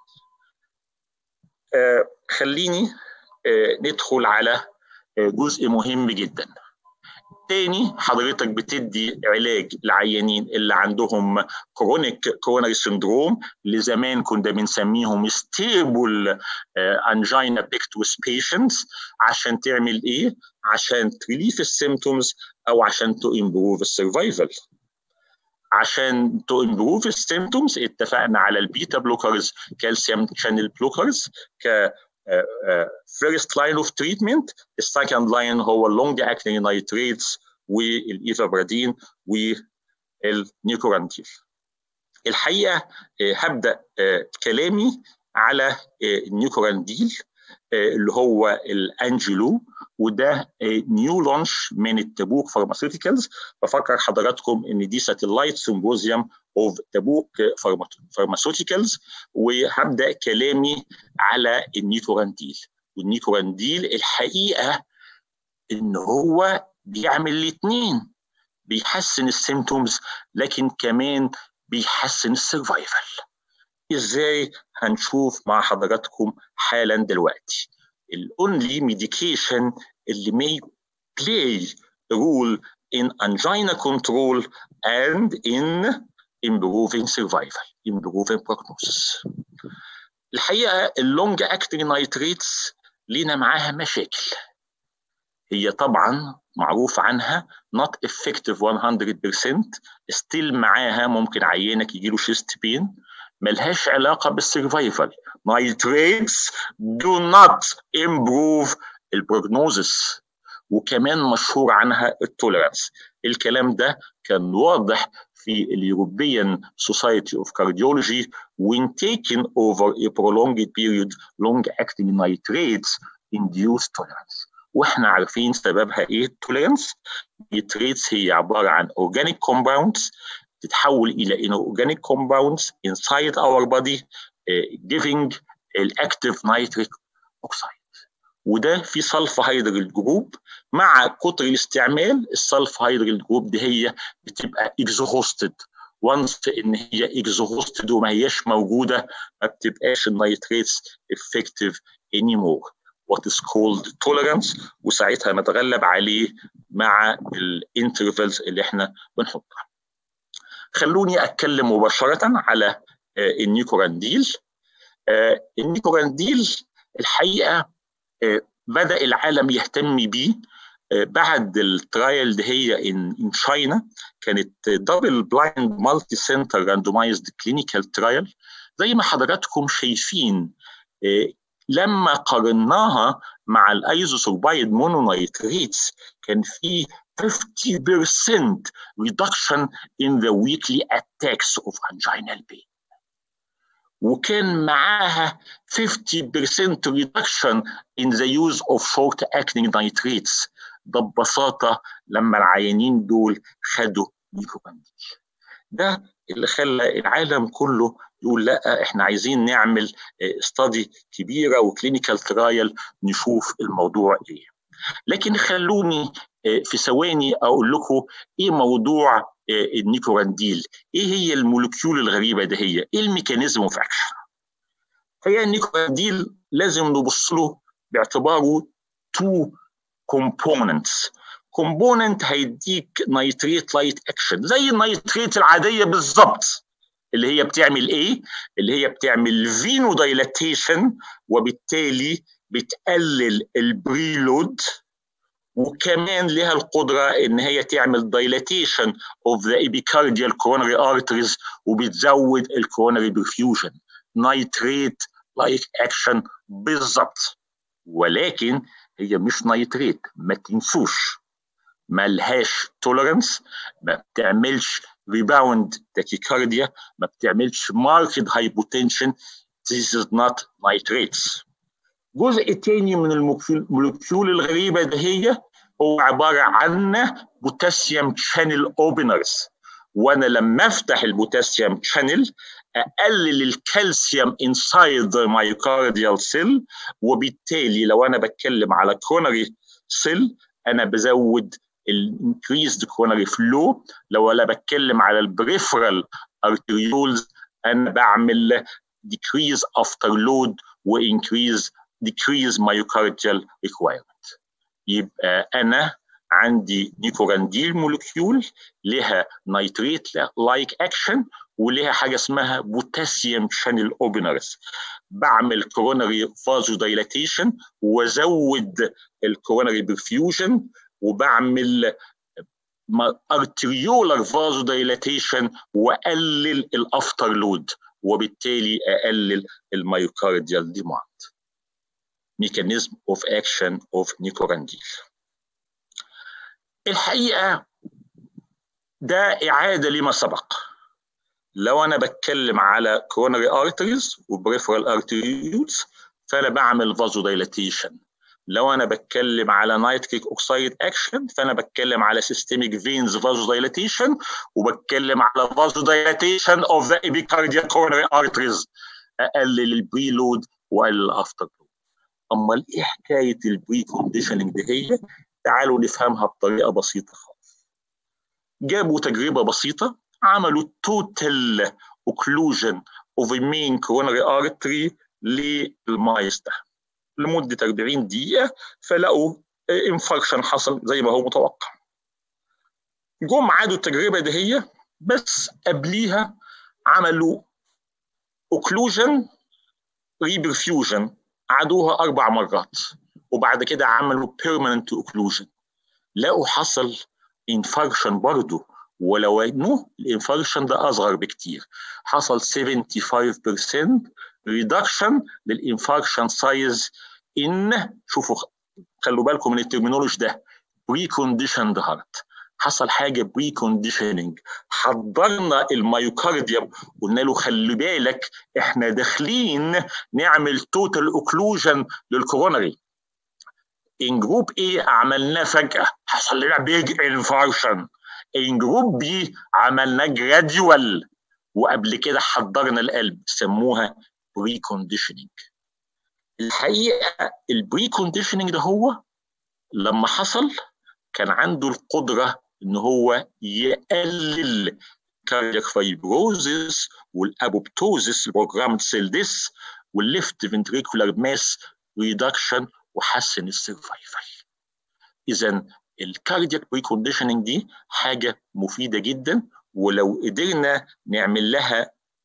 Speaker 4: آه خليني آه ندخل على آه جزء مهم جدا. تاني حضرتك بتدي علاج لعيانين اللي عندهم كرونيك كوروناري سيندروم، اللي زمان كنا بنسميهم ستيبل انجينا بيكتوس بيشنتس. عشان تعمل ايه؟ عشان تريليف السيمتومز او عشان تو امبروف السرفايفل. عشان تو امبروف السيمتومز اتفقنا على البيتا بلوكرز، كالسيوم شانل بلوكرز ك فيرست لاين اوف تريتمنت. السكند لاين هو اللونج اكتنج نايتريتس والايفابرادين والنيكورانديل. الحقيقه هبدا كلامي على النيكورانديل اللي هو الانجلو، وده نيو لونش من التابوك فارماسيوتيكالز. بفكر حضراتكم ان دي ساتلايت سيمبوزيوم اوف تابوك فارماسيوتيكالز، وهبدا كلامي على النيكورانديل. والنيكورانديل الحقيقه ان هو بيعمل الاثنين، بيحسن السيمتومز لكن كمان بيحسن السرفايفل. ازاي؟ هنشوف مع حضراتكم حالا دلوقتي. الاونلي ميديكيشن اللي may play a role in angina control and in improving survival, improving prognosis. الحقيقه اللونج اكتنج نايتريتس لينا معاها مشاكل. هي طبعا معروف عنها not effective one hundred percent، still معاها ممكن عينك يجيله شيست بين، ملهاش علاقه بالسرفايفل. nitrates do not improve البروجنوزس، وكمان مشهور عنها التوليرانس. الكلام ده كان واضح في اليوروبيان سوسايتي اوف كارديولوجي when taken over a prolonged period long acting nitrates induce tolerance. واحنا عارفين سببها ايه التوليرانس. nitrates هي عباره عن organic compounds تتحول الى inorganic compounds inside our body uh, giving active nitric oxide. وده في سلفا هيدرال جروب. مع كتر الاستعمال السلفا هيدرال جروب دي هي بتبقى اكزوهوستد. وانس ان هي اكزوهوستد وما هياش موجوده ما بتبقاش النيتريتس effective anymore. what is called tolerance، وساعتها نتغلب عليه مع الانترفلز اللي احنا بنحطها. خلوني اتكلم مباشره على النيكورانديل. النيكورانديل الحقيقه بدأ العالم يهتم بيه بعد الترايل اللي هي ان تشاينا، كانت دبل بلايند مالتي سنتر راندومايزد كلينيكال ترايل. زي ما حضراتكم شايفين لما قارناها مع الايزوسوربايد مونونايتريتس كان في fifty percent reduction in the weekly attacks of vaginal pain، وكان معاها fifty percent reduction in the use of short acting nitrates. ده ببساطه لما العيانين دول خدوا نيكورانديل. ده اللي خلى العالم كله يقول لا احنا عايزين نعمل استادي كبيره وكلينيكال ترايل نشوف الموضوع ايه. لكن خلوني في ثواني اقول لكم ايه موضوع النيكورانديل، ايه هي المولكيول الغريبه ده، هي ايه الميكانيزم اوف اكشن. هي النيكورانديل لازم نبص له باعتباره two components. كومبوننت هيديك نيتريت لايت اكشن زي النيتريت العاديه بالظبط، اللي هي بتعمل ايه؟ اللي هي بتعمل فينو دايلاتيشن وبالتالي بتقلل البريلود، وكمان لها القدره ان هي تعمل دايلاتيشن اوف ذا epicardial coronary arteries وبتزود الكوروناري برفيوجن. نيتريت لايك اكشن بالظبط، ولكن هي مش نيتريت، ما تنسوش ما لهاش توليرانس، ما بتعملش ريباوند تاكيكارديا، ما بتعملش ماركت هايبوتنشن. This is not nitrates. جزء تاني من المولكيول الغريبة ده هي هو عبارة عن بوتاسيوم شانل اوبنرز، وانا لما افتح البوتاسيوم شانل اقلل الكالسيوم inside the myocardial cell، وبالتالي لو انا بتكلم على coronary cell انا بزود increased coronary flow. لو انا بتكلم على البريفرال arterioles انا بعمل decrease after load و increase decrease myocardial requirement. يبقى انا عندي نيكورانديل مولكيول لها نيتريت لايك اكشن ولها حاجه اسمها بوتاسيوم شانل اوبنرز، بعمل كوروناري فازو دايلاتيشن وازود الكوروناري برفيوجن وبعمل ارتريولار فازو دايلاتيشن واقلل الافتر لود وبالتالي اقلل الميوكارديال ديماند. ميكانيزم اوف اكشن اوف نيكورانديل. الحقيقه ده اعاده لما سبق. لو انا بتكلم على coronary arteries وبريفرال arterioles فانا بعمل فازو دايلاتيشن. لو انا بتكلم على نيتريك اوكسيد اكشن فانا بتكلم على سيستميك فينز فازو دايلاتيشن وبتكلم على فازو دايلاتيشن اوف ذا epicardial coronary arteries، اقلل البريلود واقلل الافتر لود. امال ايه حكايه البري كونديشننج دي؟ هي تعالوا نفهمها بطريقه بسيطه خالص. جابوا تجربه بسيطه، عملوا توتال اوكلوجن اوف المين كوروناري ارتري للمايس ده لمده أربعين دقيقه، فلقوا انفاركشن حصل زي ما هو متوقع. جم عادوا التجربه دي هي بس قبليها عملوا اوكلوجن ريبرفيوجن، عادوها اربع مرات وبعد كده عملوا بيرمننت اوكلوجن، لقوا حصل انفاركشن برضه، ولو انه الانفاركشن ده اصغر بكتير، حصل خمسة وسبعين بالمية ريدكشن للانفاركشن سايز ان شوفوا خلوا بالكم من الترمينولوجي ده بري كونديشند هارت. حصل حاجه بري كونديشننج، حضرنا الميوكارديوم قلنا له خلي بالك احنا داخلين نعمل توتال اوكلوجن للكوروناري. ان جروب ايه عملناه فجاه حصل لنا بيج انفاركشن، ان جروب بي عملناه جراديوال، وقبل كده حضرنا القلب، سموها بري كونديشننج. الحقيقه البري كونديشننج ده هو لما حصل كان عنده القدره ان هو يقلل كاردياك فايبروزيس والابوبتوزيس البروجرامد سيل ديس والليفت فنتريكولار ماس ريدكشن وحسن السرفايفل. اذا الكاردياك بري كونديشننج دي حاجه مفيده جدا، ولو قدرنا نعمل لها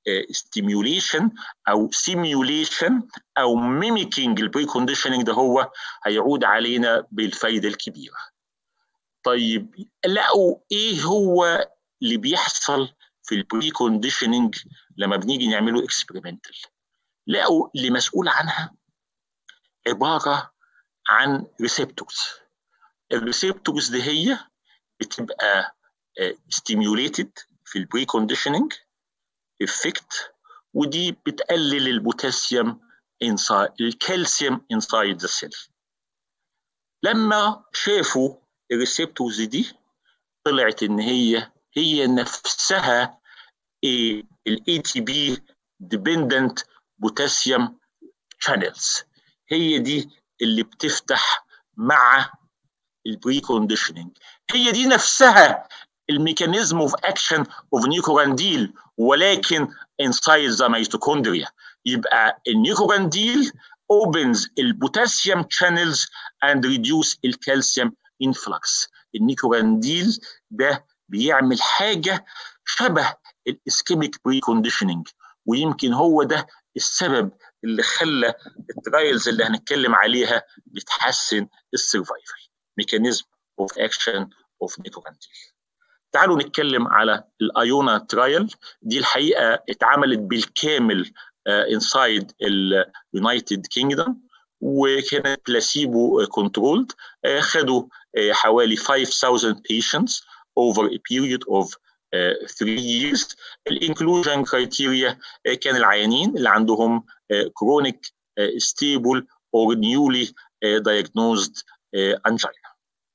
Speaker 4: ستيميوليشن او سيميوليشن او ميميكينج البري كونديشننج ده هو هيعود علينا بالفايده الكبيره. طيب لقوا ايه هو اللي بيحصل في البري كونديشننج لما بنيجي نعمله اكسبيرمنتال؟ لقوا اللي مسؤول عنها عباره عن ريسبتورز. الريسبتورز دي هي بتبقى ستيميوليتد في البري كونديشننج افكت، ودي بتقلل البوتاسيوم انسايد الكالسيوم انسايد ذا سيل. لما شافوا الريسبتورز دي طلعت ان هي هي نفسها الاي تي بي ديبندنت بوتاسيوم شانلز، هي دي اللي بتفتح مع البري كونديشننج، هي دي نفسها الميكانيزم اوف اكشن اوف نيكورانديل ولكن انسايد ذا ميتوكوندريا. يبقى النيكورانديل opens البوتاسيوم channels and reduce الكالسيوم influx. النيكورانديل ده بيعمل حاجه شبه الاسكيميك بري كونديشننج، ويمكن هو ده السبب اللي خلى الترايلز اللي هنتكلم عليها بتحسن السرفايفل ميكانيزم اوف اكشن اوف نيكورانديل. تعالوا نتكلم على الايونا ترايل. دي الحقيقه اتعملت بالكامل انسايد اليونايتد كينجدم، وكانت بلاسيبو كنترولد. خدوا حوالي خمسة آلاف patients over a period of uh, three years. الانكلوجن كرايتيريا كان العيانين اللي عندهم chronic uh, stable or newly uh, diagnosed uh, angina.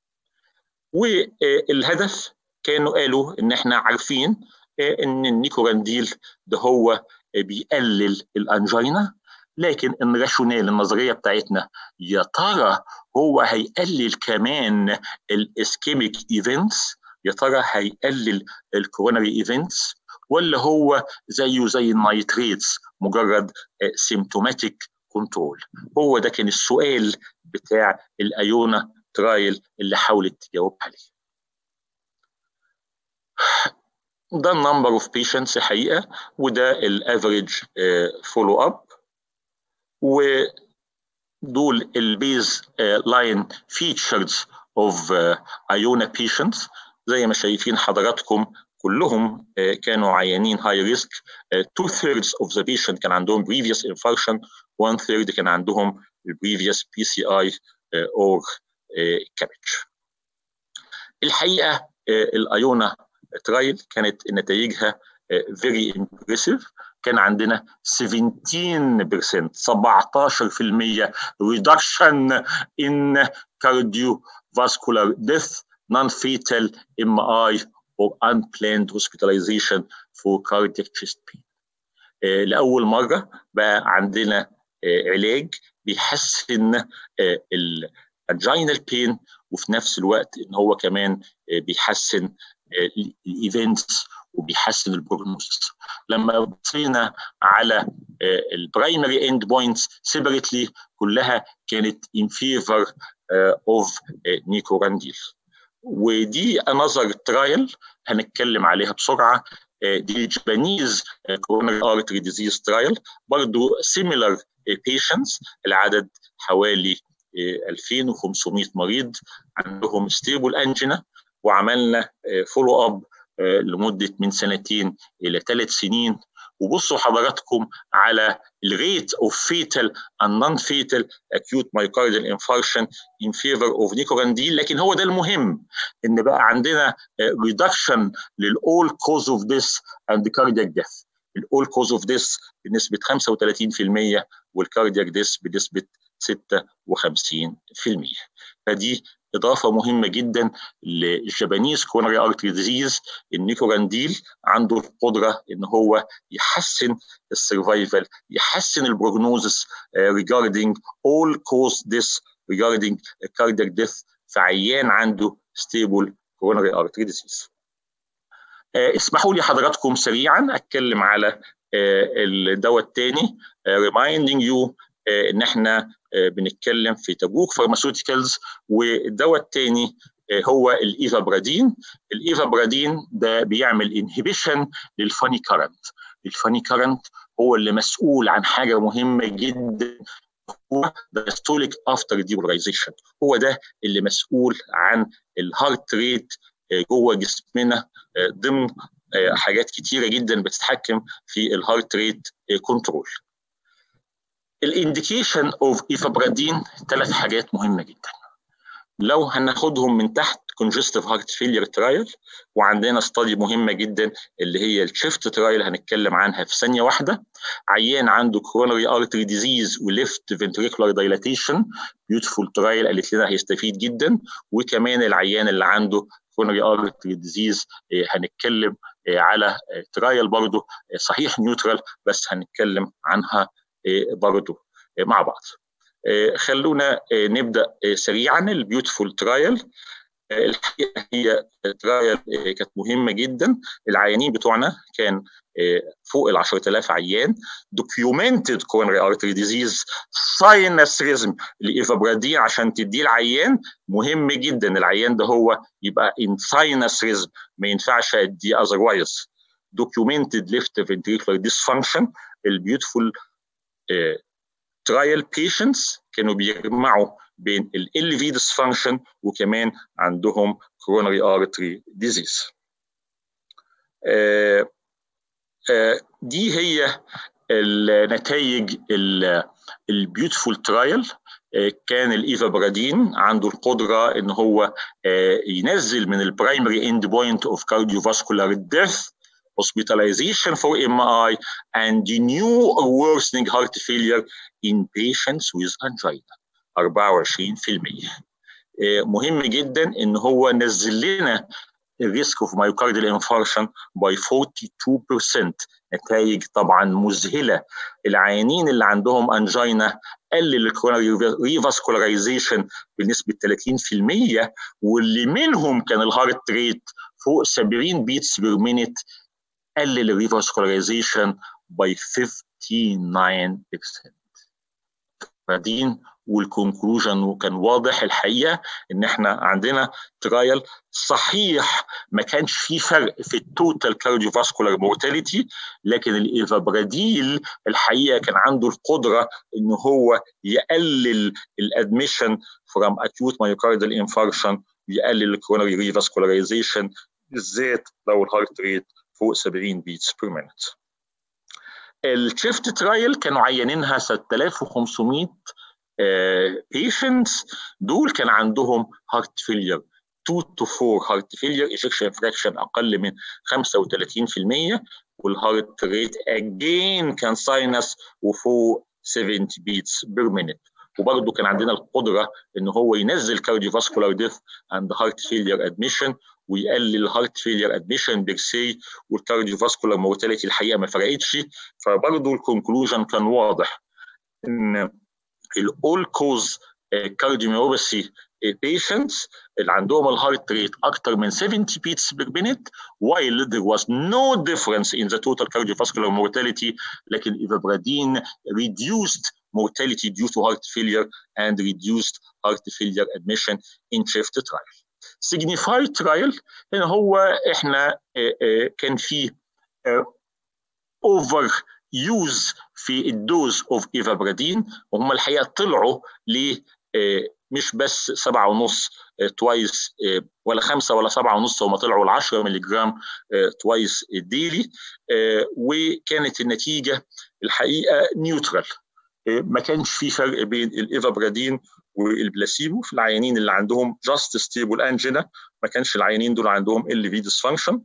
Speaker 4: والهدف كانوا قالوا ان احنا عارفين ان النيكورانديل ده هو بيقلل الانجينا، لكن الراشونال النظريه بتاعتنا يا ترى هو هيقلل كمان الاسكيميك ايفنتس، يا ترى هيقلل الكوروناري ايفنتس، ولا هو زيه زي النايتريتس مجرد سيمتوماتيك كنترول؟ هو ده كان السؤال بتاع الايونا ترايل اللي حاولت تجاوب عليه. ده النمبر اوف بيشنتس حقيقه، وده الافريج فولو اب، ودول البيز لاين فيتشرز اوف ايونا بيشنتس. زي ما شايفين حضراتكم كلهم كانوا عيانين هاي ريسك. two thirds of the patient كان عندهم previous infarction, one third كان عندهم previous بي سي آي or كابج. الحقيقه الايونا ترايل كانت نتائجها very impressive. كان عندنا سبعتاشر بالمية سبعتاشر بالمية reduction in cardiovascular death, non-fatal إم آي or unplanned hospitalization for cardiac chest pain. لأول مرة بقى عندنا علاج بيحسن الانجينال بين، وفي نفس الوقت ان هو كمان بيحسن الايفنتس وبيحسن البروجنوسيس. لما بصينا على البرايمري اند بوينتس سيبريتلي كلها كانت ان فيفر اوف نيكورانديل. ودي انذر ترايل هنتكلم عليها بسرعه، دي جابانيز كوروناري ارتري ديزيز ترايل، برضو سيميلر بيشنتس، العدد حوالي ألفين وخمسمائة مريض عندهم ستيبل انجينا، وعملنا فولو اب لمده من سنتين الى ثلاث سنين. وبصوا حضراتكم على الريت اوف فيتال اند نون فيتال اكيوت مايوكارديال انفاركشن ان فيفر اوف نيكورانديل. لكن هو ده المهم، ان بقى عندنا ريدكشن للاول كوز اوف ديس اند كاردياك ديث. الاول كوز اوف ديس بنسبه خمسة وثلاثين بالمية والكاردياك ديث بنسبه ستة وخمسين بالمية. فدي اضافه مهمه جدا للجابانيز كوروناري ارتري ديزيز. النيكورانديل عنده القدره ان هو يحسن السرفايفل، يحسن البروجنوزس regarding all cause death regarding cardiac death في عيان عنده stable coronary artery disease. اسمحوا لي حضراتكم سريعا اتكلم على الدواء الثاني، reminding you ان احنا بنتكلم في تابوك فارماسيوتيكالز، والدواء الثاني هو الايفابرادين. الايفابرادين ده بيعمل انهبيشن للفاني كارنت. الفاني كارنت هو اللي مسؤول عن حاجه مهمه جدا، هو diastolic after depolarization. هو ده اللي مسؤول عن الهارت ريت جوه جسمنا ضمن حاجات كتيره جدا بتتحكم في الهارت ريت كنترول. الانديكيشن اوف ايفابرادين ثلاث حاجات مهمه جدا. لو هناخدهم من تحت congestive heart failure trial، وعندنا استادي مهمه جدا اللي هي الشيفت ترايل هنتكلم عنها في ثانيه واحده. عيان عنده coronary artery disease وليفت ventricular dilatation، beautiful ترايل قالت لنا هيستفيد جدا. وكمان العيان اللي عنده coronary artery disease هنتكلم على ترايل برضه صحيح نيوترال، بس هنتكلم عنها برضه مع بعض. خلونا نبدا سريعا. البيوتيفول ترايل الحقيقه هي ترايل كانت مهمه جدا. العيانين بتوعنا كان فوق ال عشرة آلاف عيان، documented coronary artery disease، sinus rhythm. الايفابرادين عشان تديه العيان مهم جدا العيان ده هو يبقى in sinus rhythm، ما ينفعش اديه otherwise. documented left ventricular dysfunction. البيوتيفول ترايل بيشنتس كانوا بيجمعوا بين ال إل في dysfunction وكمان عندهم coronary artery disease. آه آه دي هي النتائج البيوتيفول ترايل. آه كان الايفابرادين عنده القدره ان هو آه ينزل من البرايمري اند بوينت اوف cardiovascular death hospitalization for M I and new or worsening heart failure in patients with angina أربعة وعشرين بالمية. مهم جدا ان هو نزل لنا الريسك اوف مايوكارديال انفاركشن باي أربعة وأربعين بالمية. نتائج طبعا مذهله. العيانين اللي عندهم انجينا قلل الكوروناري ريفاسكولارايزيشن بنسبه ثلاثين بالمية، واللي منهم كان الهارت ريت فوق سبعين بيتس بير مينيت قلل الريفاسكولارايزيشن باي خمسة وخمسين بالمية. بعدين والكونكلوجن كان واضح الحقيقه ان احنا عندنا ترايل صحيح ما كانش في فرق في التوتال كارديوفاسكولار مورتاليتي، لكن الايفابراديل الحقيقه كان عنده القدره ان هو يقلل الادميشن فروم اكيوت مايوكارديال انفاركشن، يقلل الكوروناري ريفاسكولارايزيشن بالذات لو الهارت ريت فوق سبعين بيتس بير مينيت. الشيفت ترايل كانوا عينينها ستة آلاف وخمسمية بيشنتس. دول كان عندهم هارت فيلير اتنين to أربعة هارت فيلير، ايجكشن فراكشن اقل من خمسة وثلاثين بالمية، والهارت ريت اجين كان ساينس وفوق سبعين بيتس بير مينيت. وبرضه كان عندنا القدره ان هو ينزل كارديوفاسكولار ديث اند هارت فيلير ادميشن ويقلل الهارت فيلير ادميشن بيرسي، والكارديوفاسكولار مورتاليتي الحقيقه ما فرقتش. فبرضه الكونكلوجن كان واضح ان الاول كوز كارديوميوباثي patients اللي عندهم الهارت ريت اكتر من سبعين beats per minute while there was no difference in the total cardiovascular mortality، لكن ايفابرادين reduced mortality due to heart failure and reduced heart failure admission in shift trial. signify trial هنا هو احنا كان في over use في الدوز اوف ايفابرادين، وهم الحقيقه طلعوا ل مش بس سبعة ونص توايس ولا خمسة ولا سبعة ونص، هم طلعوا ل عشرة مللي جرام توايس ديلي، وكانت النتيجه الحقيقه نيوترال. ما كانش في فرق بين الايفابرادين والبلاسيبو في العيانين اللي عندهم جاست ستيبل انجينا، ما كانش العيانين دول عندهم ال في ديسفانكشن.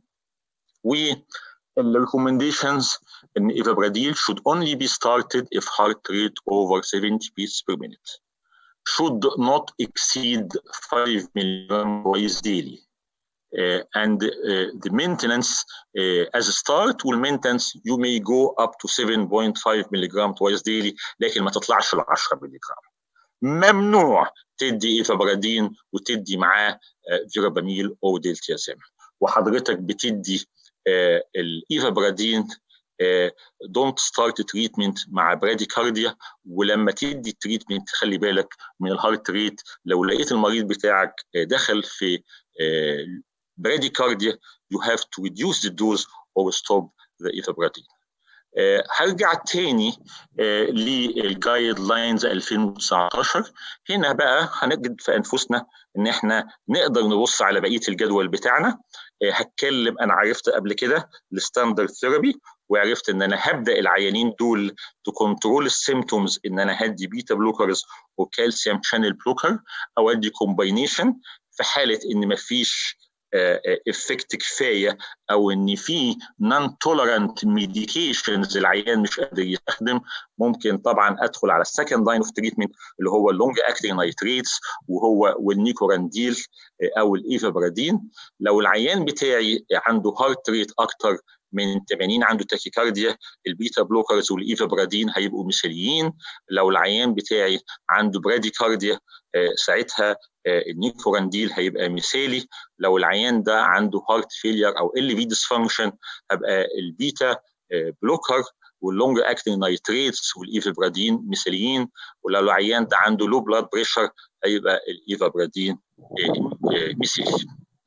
Speaker 4: والريكومنديشنز ان ايفابراديل should only be started if heart rate over seventy beats per minute, should not exceed five milligrams twice daily, uh, and uh, the maintenance uh, as a start والmaintenance you may go up to seven point five milligrams twice daily، لكن ما تطلعش ل عشرة مللي جرام. ممنوع تدي ايفابرادين وتدي معاه فيراباميل او دلتيازام. وحضرتك بتدي uh, الايفابرادين دونت ستارت تريتمنت مع براديكارديا، ولما تدي التريتمنت خلي بالك من الهارت ريت. لو لقيت المريض بتاعك دخل في براديكارديا you have to reduce the dose or stop the ephebradine. أه هرجع تاني أه للجايد لاينز ألفين وتسعتاشر. هنا بقى هنجد في انفسنا ان احنا نقدر نبص على بقيه الجدول بتاعنا. أه هتكلم، انا عرفت قبل كده الستاندرد ثيرابي، وعرفت ان انا هبدا العيانين دول تكنترول السيمتومز ان انا هدي بيتا بلوكرز وكالسيوم شانل بلوكر، او ادي كومباينيشن في حاله ان مفيش افكت كفايه او ان في نون تولرانت ميديكيشنز العيان مش قادر يستخدم. ممكن طبعا ادخل على السكند لاين اوف تريتمنت اللي هو اللونج اكتنج نايتريتس وهو والنيكورانديل او الايفابرادين. لو العيان بتاعي عنده هارت ريت اكتر من ثمانين، عنده تاكيكارديا، البيتا بلوكرز والايفابرادين هيبقوا مثاليين. لو العيان بتاعي عنده براديكارديا ساعتها النيكورانديل هيبقى مثالي. لو العيان ده عنده هارت فيلير او ال في ديسفانكشن هيبقى البيتا بلوكر واللونج اكتنج نايتريتس والايفابرادين مثاليين. ولو العيان ده عنده لو بلاد بريشر هيبقى الايفابرادين مثالي.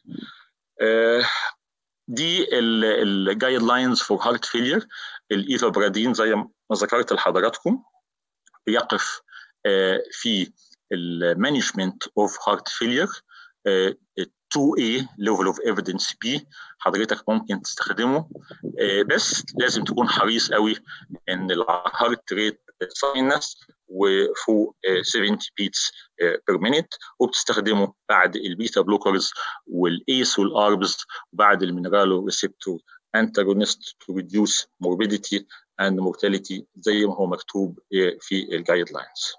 Speaker 4: دي الجايد لاينز فور هارت فيلير. الايفابرادين زي ما ذكرت لحضراتكم بيقف في المانجمنت اوف هارت فيلير تو إيه level of evidence B حضرتك ممكن تستخدمه، بس لازم تكون حريص قوي ان الهارت ريت ساينس وفوق سبعين بيتس بير مينيت، وبتستخدمه بعد البيتا بلوكرز والايس والاربز وبعد المينرالو ريسبتور انتاجونست to reduce morbidity and mortality زي ما هو مكتوب في الجايد لاينز.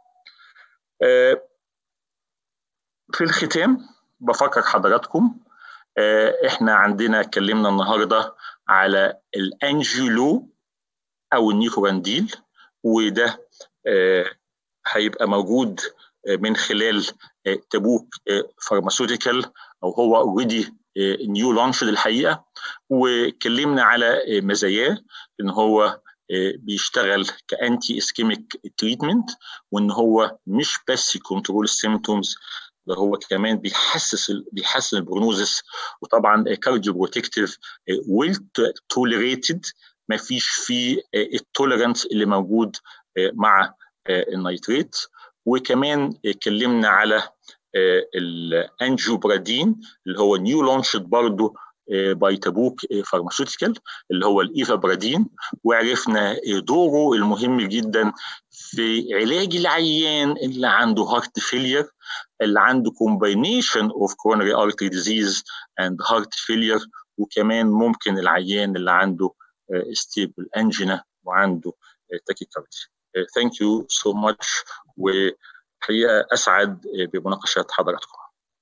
Speaker 4: في الختام بفكر حضراتكم احنا عندنا اتكلمنا النهارده على الانجيولو او النيكورانديل، وده هيبقى موجود من خلال تابوك فارماسيوتيكال او هو اوريدي نيو لانش الحقيقه. واتكلمنا على مزاياه ان هو بيشتغل كانتي اسكيميك تريتمنت، وان هو مش بس كنترول السيمتومز، ده هو كمان بيحسس بيحسن البرونوزس، وطبعا كارديو بروتكتيف ويل توليريتد، ما فيش فيه التوليرانس اللي موجود مع النيتريت. وكمان اتكلمنا على الانجيوبرادين اللي هو نيو لانشد برضه باي تابوك فارماسيوتيكال اللي هو الايفابرادين، وعرفنا دوره المهم جدا في علاج العيان اللي عنده هارت فيلير، اللي عنده combination of coronary artery disease and heart failure، وكمان ممكن العيان اللي عنده stable angina وعنده tachycardia. Thank you so much، وحقيقة أسعد بمناقشة حضراتكم.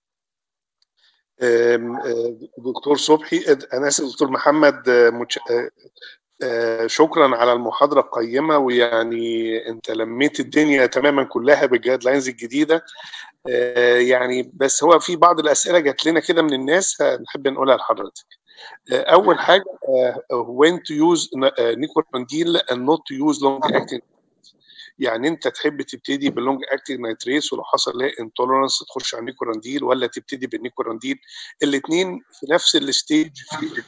Speaker 2: دكتور صبحي، أنا آسف دكتور محمد، متش... شكرا على المحاضرة القيمة، ويعني أنت لميت الدنيا تماما كلها بالجايد لاينز الجديدة. يعني بس هو في بعض الأسئلة جات لنا كده من الناس نحب نقولها لحضرتك. أول حاجة when to use نيكورانديل and not to use long acting، يعني أنت تحب تبتدي باللونج اكتنج نايتريس ولو حصل لها انتولرنس تخش على النيكورانديل، ولا تبتدي بالنيكورانديل؟ الاثنين في نفس الستيج في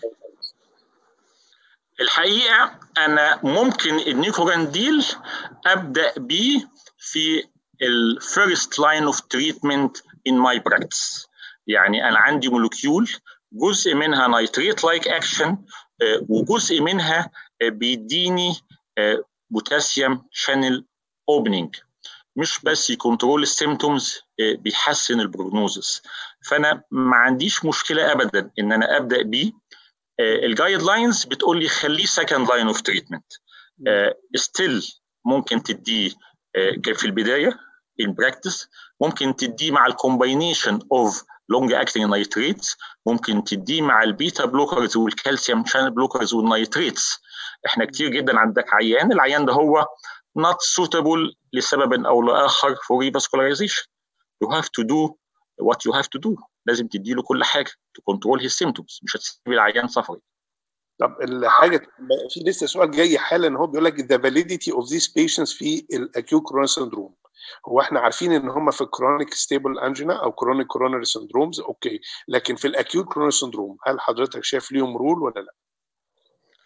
Speaker 4: الحقيقه. انا ممكن النيكورانديل ابدا بيه في الفيرست لاين اوف تريتمنت ان ماي براكتس. يعني انا عندي مولكيول جزء منها نايتريت لايك اكشن، وجزء منها بيديني بوتاسيوم شانل اوبننج، مش بس يكنترول السيمتومز، بيحسن البروجنوزس. فانا ما عنديش مشكله ابدا ان انا ابدا بيه. الجايد لاينز بتقول لي خليه سكند لاين اوف تريتمنت. ستيل ممكن تديه في البدايه ان براكتس، ممكن تديه مع الكومباينيشن اوف لونج اكتنج نايتريتس، ممكن تديه مع البيتا بلوكرز والكالسيوم شانل بلوكرز والنايتريتس. احنا كتير جدا عندك عيان، العيان ده هو not suitable لسبب او لاخر for revascularization. You have to do what you have to do. لازم تدي له كل حاجه to control his symptoms، مش هتسيب العيان صفري.
Speaker 2: طب الحاجه في لسه سؤال جاي حالا، هو بيقول لك the validity of these patients في الاكيوت كوروناري سندروم. هو احنا عارفين ان هم في كرونيك ستيبل انجينا او كرونيك كوروناري سندرومز، اوكي، لكن في الاكيوت كوروناري سندروم هل حضرتك شايف ليهم رول ولا لا؟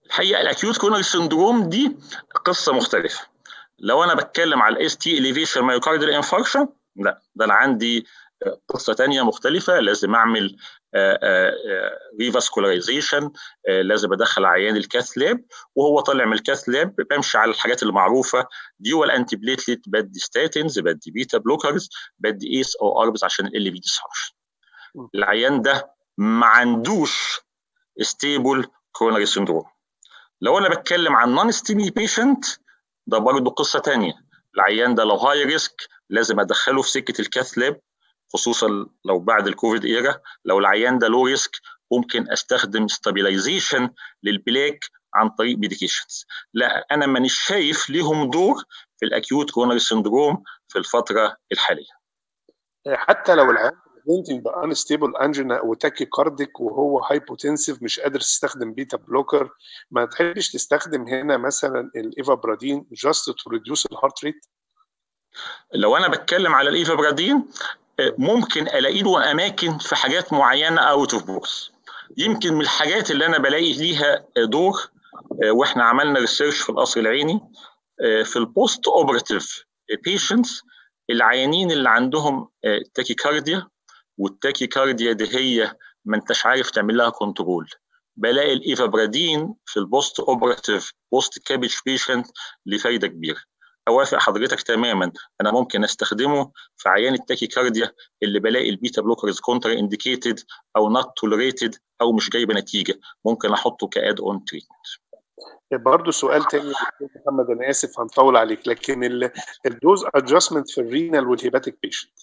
Speaker 4: الحقيقه الاكيوت كوروناري سندروم دي قصه مختلفه. لو انا بتكلم على الاس تي اليفيشن مايوكارديال انفاركشن، لا ده انا عندي قصه ثانيه مختلفه. لازم اعمل ريفاسكولايزيشن، لازم ادخل عيان الكاث لاب، وهو طالع من الكاث لاب بمشي على الحاجات المعروفه دي، والانتي بليتلت، بدي ستاتينز، بدي بيتا بلوكرز، بدي ايس او اربس عشان ال بي ديسفانكشن. العيان ده ما عندوش ستيبل كوروناري سندروم. لو انا بتكلم عن نون ستيمي بيشنت، ده برضه قصه ثانيه. العيان ده لو هاي ريسك لازم ادخله في سكه الكاث لاب، خصوصا لو بعد الكوفيد ايرا. لو العيان ده لو ريسك ممكن استخدم ستابيلايزيشن للبلاك عن طريق ميديكيشنز. لا انا مانيش شايف ليهم دور في الاكيوت كوروناري سندروم في الفتره الحاليه.
Speaker 2: حتى لو العيان يبقى انستيبل انجينا وتاكي كارديك وهو هايبوتنسيف مش قادر تستخدم بيتا بلوكر، ما تحبش تستخدم هنا مثلا الايفابرادين جاست تو ريديوس الهارت ريت؟
Speaker 4: لو انا بتكلم على الايفابرادين ممكن الاقي له اماكن في حاجات معينه اوت اوف بوكس. يمكن من الحاجات اللي انا بلاقي ليها دور، واحنا عملنا ريسيرش في القصر العيني في البوست اوبراتيف بيشنتس، العيانين اللي عندهم تاكيكارديا، والتاكيكارديا دي هي ما انتش عارف تعمل لها كنترول، بلاقي الايفابرادين في البوست اوبراتيف بوست كابج بيشنت لفايده كبيره. اوافق حضرتك تماما، انا ممكن استخدمه في عيان التاكيكارديا اللي بلاقي البيتا بلوكرز كونتر انديكيتد او نوت توليريتد او مش جايبه نتيجه، ممكن احطه كاد اون تريتمنت.
Speaker 2: برضه سؤال تاني يا دكتور محمد، انا اسف هنطول عليك، لكن الدوز ادجستمنت في الرينال والهيباتيك بيشنت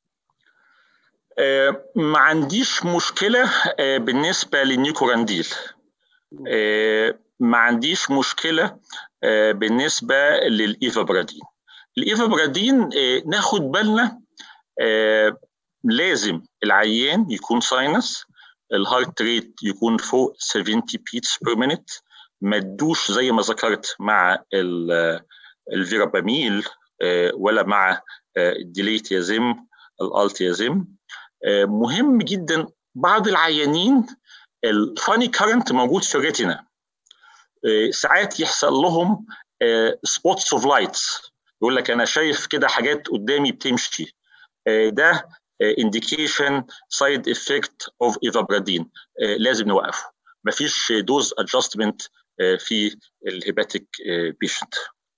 Speaker 4: آه ما عنديش مشكله آه بالنسبه للنيوكورانديل، آه ما عنديش مشكله آه بالنسبه للايفابرادين. الايفابرادين آه ناخد بالنا، آه لازم العيان يكون ساينس، الهارت ريت يكون فوق سبعين بيتس بير مينيت، ما تدوش زي ما ذكرت مع الفيراباميل آه ولا مع آه الديليتيازيم الالتيازيم. آه مهم جدا. بعض العيانين الفاني كارنت موجود في الريتنا، آه ساعات يحصل لهم سبوتس اوف لايتس، يقول لك انا شايف كده حاجات قدامي بتمشي، آه ده انديكيشن سايد افكت اوف ايفابرادين، لازم نوقفه. مفيش دوز ادجستمنت في الهيباتيك بيشنت.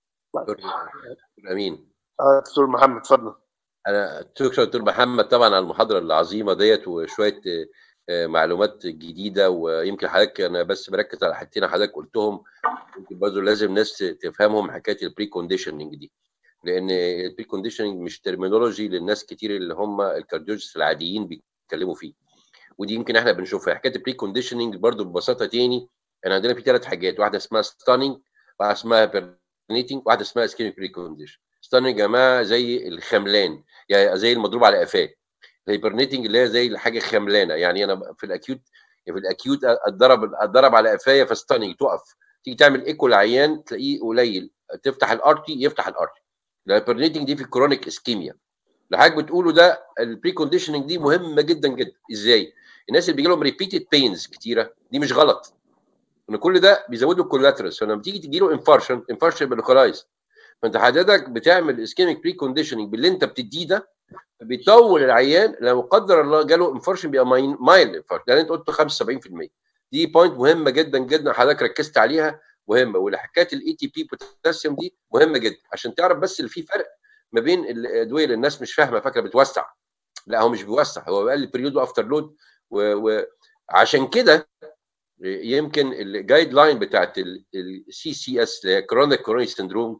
Speaker 1: امين.
Speaker 2: اه دكتور محمد اتفضل.
Speaker 1: انا شكرا دكتور محمد طبعا على المحاضره العظيمه ديت وشويه معلومات جديده، ويمكن حضرتك انا بس بركز على حاجتين حضرتك قلتهم يمكن برضه لازم ناس تفهمهم، حكايه البري كونديشننج دي، لان البري كونديشننج مش ترمينولوجي للناس كتير اللي هم الكارديولوجيست العاديين بيتكلموا فيه، ودي يمكن احنا بنشوفها. حكايه البري كونديشننج برضه ببساطه تاني، احنا عندنا في ثلاث حاجات، واحده اسمها ستانينج، واحده اسمها بيرنيتنج، واحده اسمها اسكيميك بري كونديشن. ستانينج يا جماعه زي الخملان، يعني زي المضروب على قفاه. الهيبرنيتنج اللي هي زي الحاجه خملانه، يعني انا في الاكيوت في الاكيوت اتضرب اتضرب على قفايا فستانينج، تقف تيجي تعمل ايكو العيان تلاقيه قليل، تفتح الارتي يفتح الارتي. الهيبرنيتنج دي في الكرونيك اسكيميا. اللي حضرتك بتقوله ده البري كونديشننج دي مهمه جدا جدا. ازاي؟ الناس اللي بيجي لهم ريبيتد بينز كتيره دي مش غلط، ان كل ده بيزودوا الكولاترس، فلما تيجي تجي له انفارشن انفارشن بالكولايز، فانت حضرتك بتعمل اسكيميك بري كونديشننج باللي انت بتديه ده، بيطول العيان لو قدر الله جاله انفارشن بيبقى مايل انفارشن، يعني انت قلت خمسة وسبعين بالمية. دي بوينت مهمه جدا جدا حضرتك ركزت عليها، مهمه. وحكايه الاي تي بي بوتاسيوم دي مهمه جدا عشان تعرف بس اللي في فرق ما بين الادويه اللي الناس مش فاهمه، فاكره بتوسع. لا هو مش بيوسع، هو بيقلل بريود وافتر لود، وعشان كده يمكن الجايد لاين بتاعت السي سي اس اللي هي كرونيك كوروناري سندروم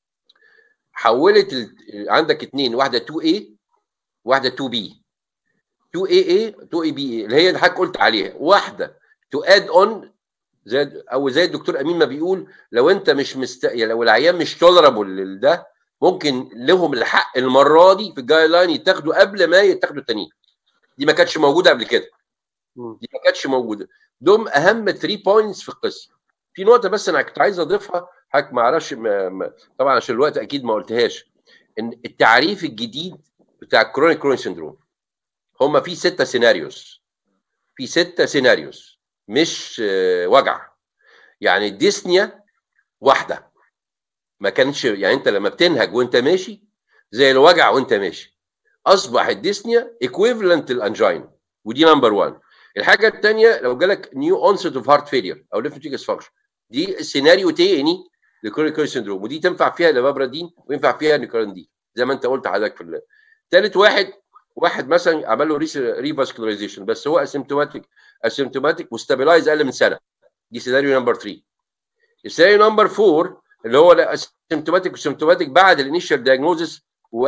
Speaker 1: حولت ال... عندك اثنين، واحده اتنين ايه واحده اتنين بي. اتنين ايه ايه اتنين اي بي اللي هي اللي حضرتك قلت عليها، واحده تو اد اون زي او زي الدكتور امين ما بيقول، لو انت مش مست... لو العيان مش تولربل ده ممكن لهم الحق المره دي في الجايد لاين يتاخدوا قبل ما يتاخدوا التانيين. دي ما كانتش موجوده قبل كده، دي ما كانتش موجوده. دول اهم ثلاثة بوينتس في القصه. في نقطه بس انا كنت عايز اضيفها حضرتك، ما اعرفش طبعا عشان الوقت اكيد ما قلتهاش، ان التعريف الجديد بتاع كرونيك كوروناري سندروم هم في ستة سيناريوز، في ستة سيناريوز مش وجع. يعني الديسنيا واحده، ما كانتش يعني انت لما بتنهج وانت ماشي زي الوجع وانت ماشي، اصبح الديسنيا ايكويفالنت للانجينا، ودي نمبر واحد. الحاجه الثانيه لو جالك نيو اونست اوف هارت فيلير او ليفت فيجاس فانكشن، دي سيناريو تاني لكرونيك سيندروم، ودي تنفع فيها لبابرادين وينفع فيها نيكراندين زي ما انت قلت حضرتك في ثالث واحد. واحد مثلا عمل له ريفاسكولاريزيشن بس هو اسيمتوماتيك اسيمتوماتيك وستابلايز اقل من سنه، دي سيناريو نمبر ثلاثة. السيناريو نمبر أربعة اللي هو اسيمتوماتيك وسيمتوماتيك بعد الانيشال دايجنوزس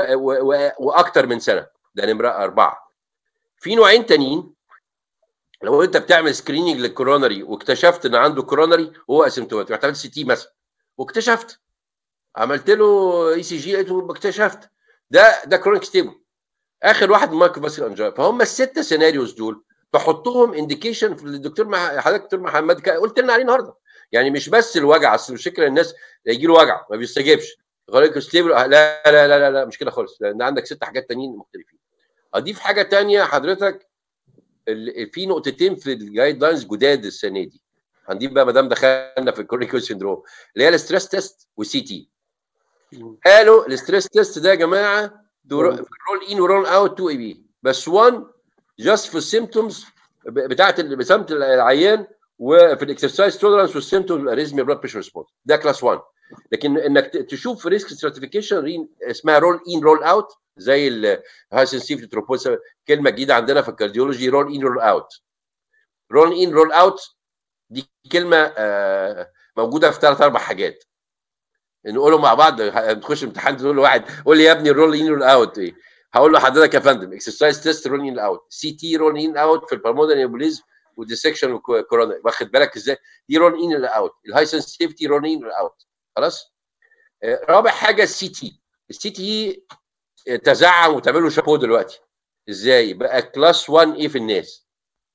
Speaker 1: واكثر من سنه، ده نمره اربعه. في نوعين تانيين لو انت بتعمل سكريننج للكورونري واكتشفت ان عنده كورونري وهو اسيمتوماتيك، اعتمدت سي تي مثلا واكتشفت، عملت له اي سي جي لقيته اكتشفت ده ده كرونيك ستيبل. اخر واحد مايكروفاسكولار انجينا. فهم السته سيناريوز دول تحطهم انديكيشن في الدكتور مع حضرتك دكتور محمد قلت لنا عليه النهارده، يعني مش بس الوجع، اصل مش فكره الناس يجي له وجع ما بيستجيبش كرونيك ستيبل، لا لا لا لا لا مش كده خالص، لان عندك ست حاجات تانيين مختلفين. اضيف حاجه تانيه حضرتك، في نقطتين في الجايد لاينز جداد السنه دي هنضيف بقى ما دام دخلنا في الكرونيك سيندروم، اللي هي الستريس تيست والسي تي. قالوا الستريس تيست ده يا جماعه رول ان ورول اوت اتنين اي بي بس، واحد جاست في السيمتومز بتاعت بسمت العيان وفي الاكسرسايز تولرانس والسيمتومز الاريزميا بلاد بريشر ريسبونس، ده كلاس واحد. لكن انك تشوف ريسك ستراتيفيكيشن اسمها رول ان رول اوت زي الهاي سنسيتيفيتي تروبوز، كلمه جديده عندنا في الكارديولوجي، رول ان رول اوت. رول ان رول اوت دي كلمه موجوده في ثلاث اربع حاجات، نقولهم مع بعض. نخش امتحان تقول له واحد قول لي يا ابني الرول ان رول اوت ايه، هقول له حضرتك يا فندم اكسرسايز تيست رول ان اوت، سي تي رول ان اوت في البلمونري امبوليزم وديسكشن وكورونا، واخد بالك ازاي؟ دي رول ان اوت. الهاي سنسيتيفيتي رول ان اوت. خلاص. رابع حاجه السي تي. السي تي تزعم وتعمله شابو دلوقتي ازاي بقى كلاس واحد ايه في الناس،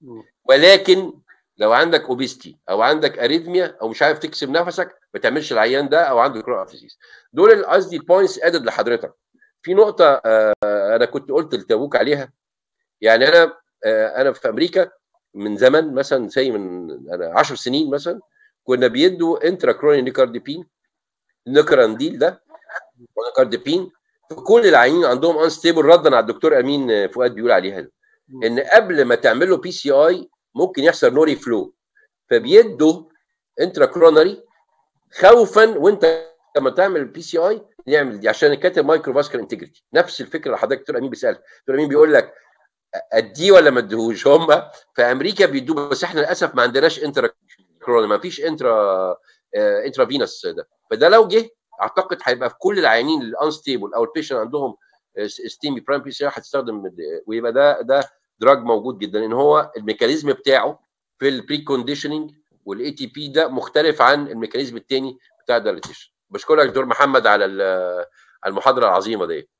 Speaker 1: ولكن لو عندك اوبيستي او عندك اريثميا او مش عارف تكسب نفسك ما تعملش العيان ده، او عنده كرونيك ديزيز. دول قصدي البوينتس ادد لحضرتك. في نقطه آه انا كنت قلت لتابوك عليها، يعني انا آه انا في امريكا من زمان مثلا زي من انا عشر سنين مثلا كنا بيدوا انترا كروني نيكارديبين، نيكرانديل ده ونيكارديبين في كل العيانين عندهم انستيبل، ردا على الدكتور امين فؤاد بيقول عليها ده. ان قبل ما تعمل له بي سي اي ممكن يحصل نوري فلو، فبيدوا انترا كرونري خوفا، وانت لما تعمل بي سي اي نعمل دي عشان كاتب مايكرو فاسكولار انتجريتي. نفس الفكره اللي حضرتك دكتور امين بيسالك، دكتور امين بيقول لك اديه ولا ما اديهوش. هم في امريكا بيدوه بس احنا للاسف ما عندناش انترا كرونري، ما فيش انترا آه انترا فينس ده، فده لو جه اعتقد هيبقى في كل العيانين الانستيبل او البيشنت عندهم ستيمي برايم بي سي اي هتستخدم، ويبقى ده ده دراج موجود جدا، ان هو الميكانيزم بتاعه في البري كونديشننج والاي تي بي ده مختلف عن الميكانيزم الثاني بتاع الدايليتيشن. بشكرك دكتور محمد على المحاضره العظيمه دي.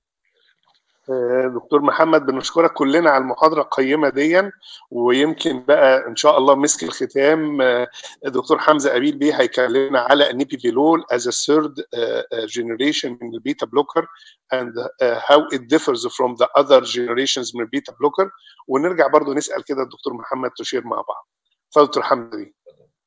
Speaker 2: دكتور محمد بنشكرك كلنا على المحاضره القيمه دي، ويمكن بقى ان شاء الله مسك الختام دكتور حمزه قبيل بيه هيكلمنا على النيبيفيلول as a third generation من البيتا بلوكر and how it differs from the other generations من البيتا بلوكر، ونرجع برضو نسال كده الدكتور محمد تشير مع بعض. اتفضل دكتور حمزه بيه.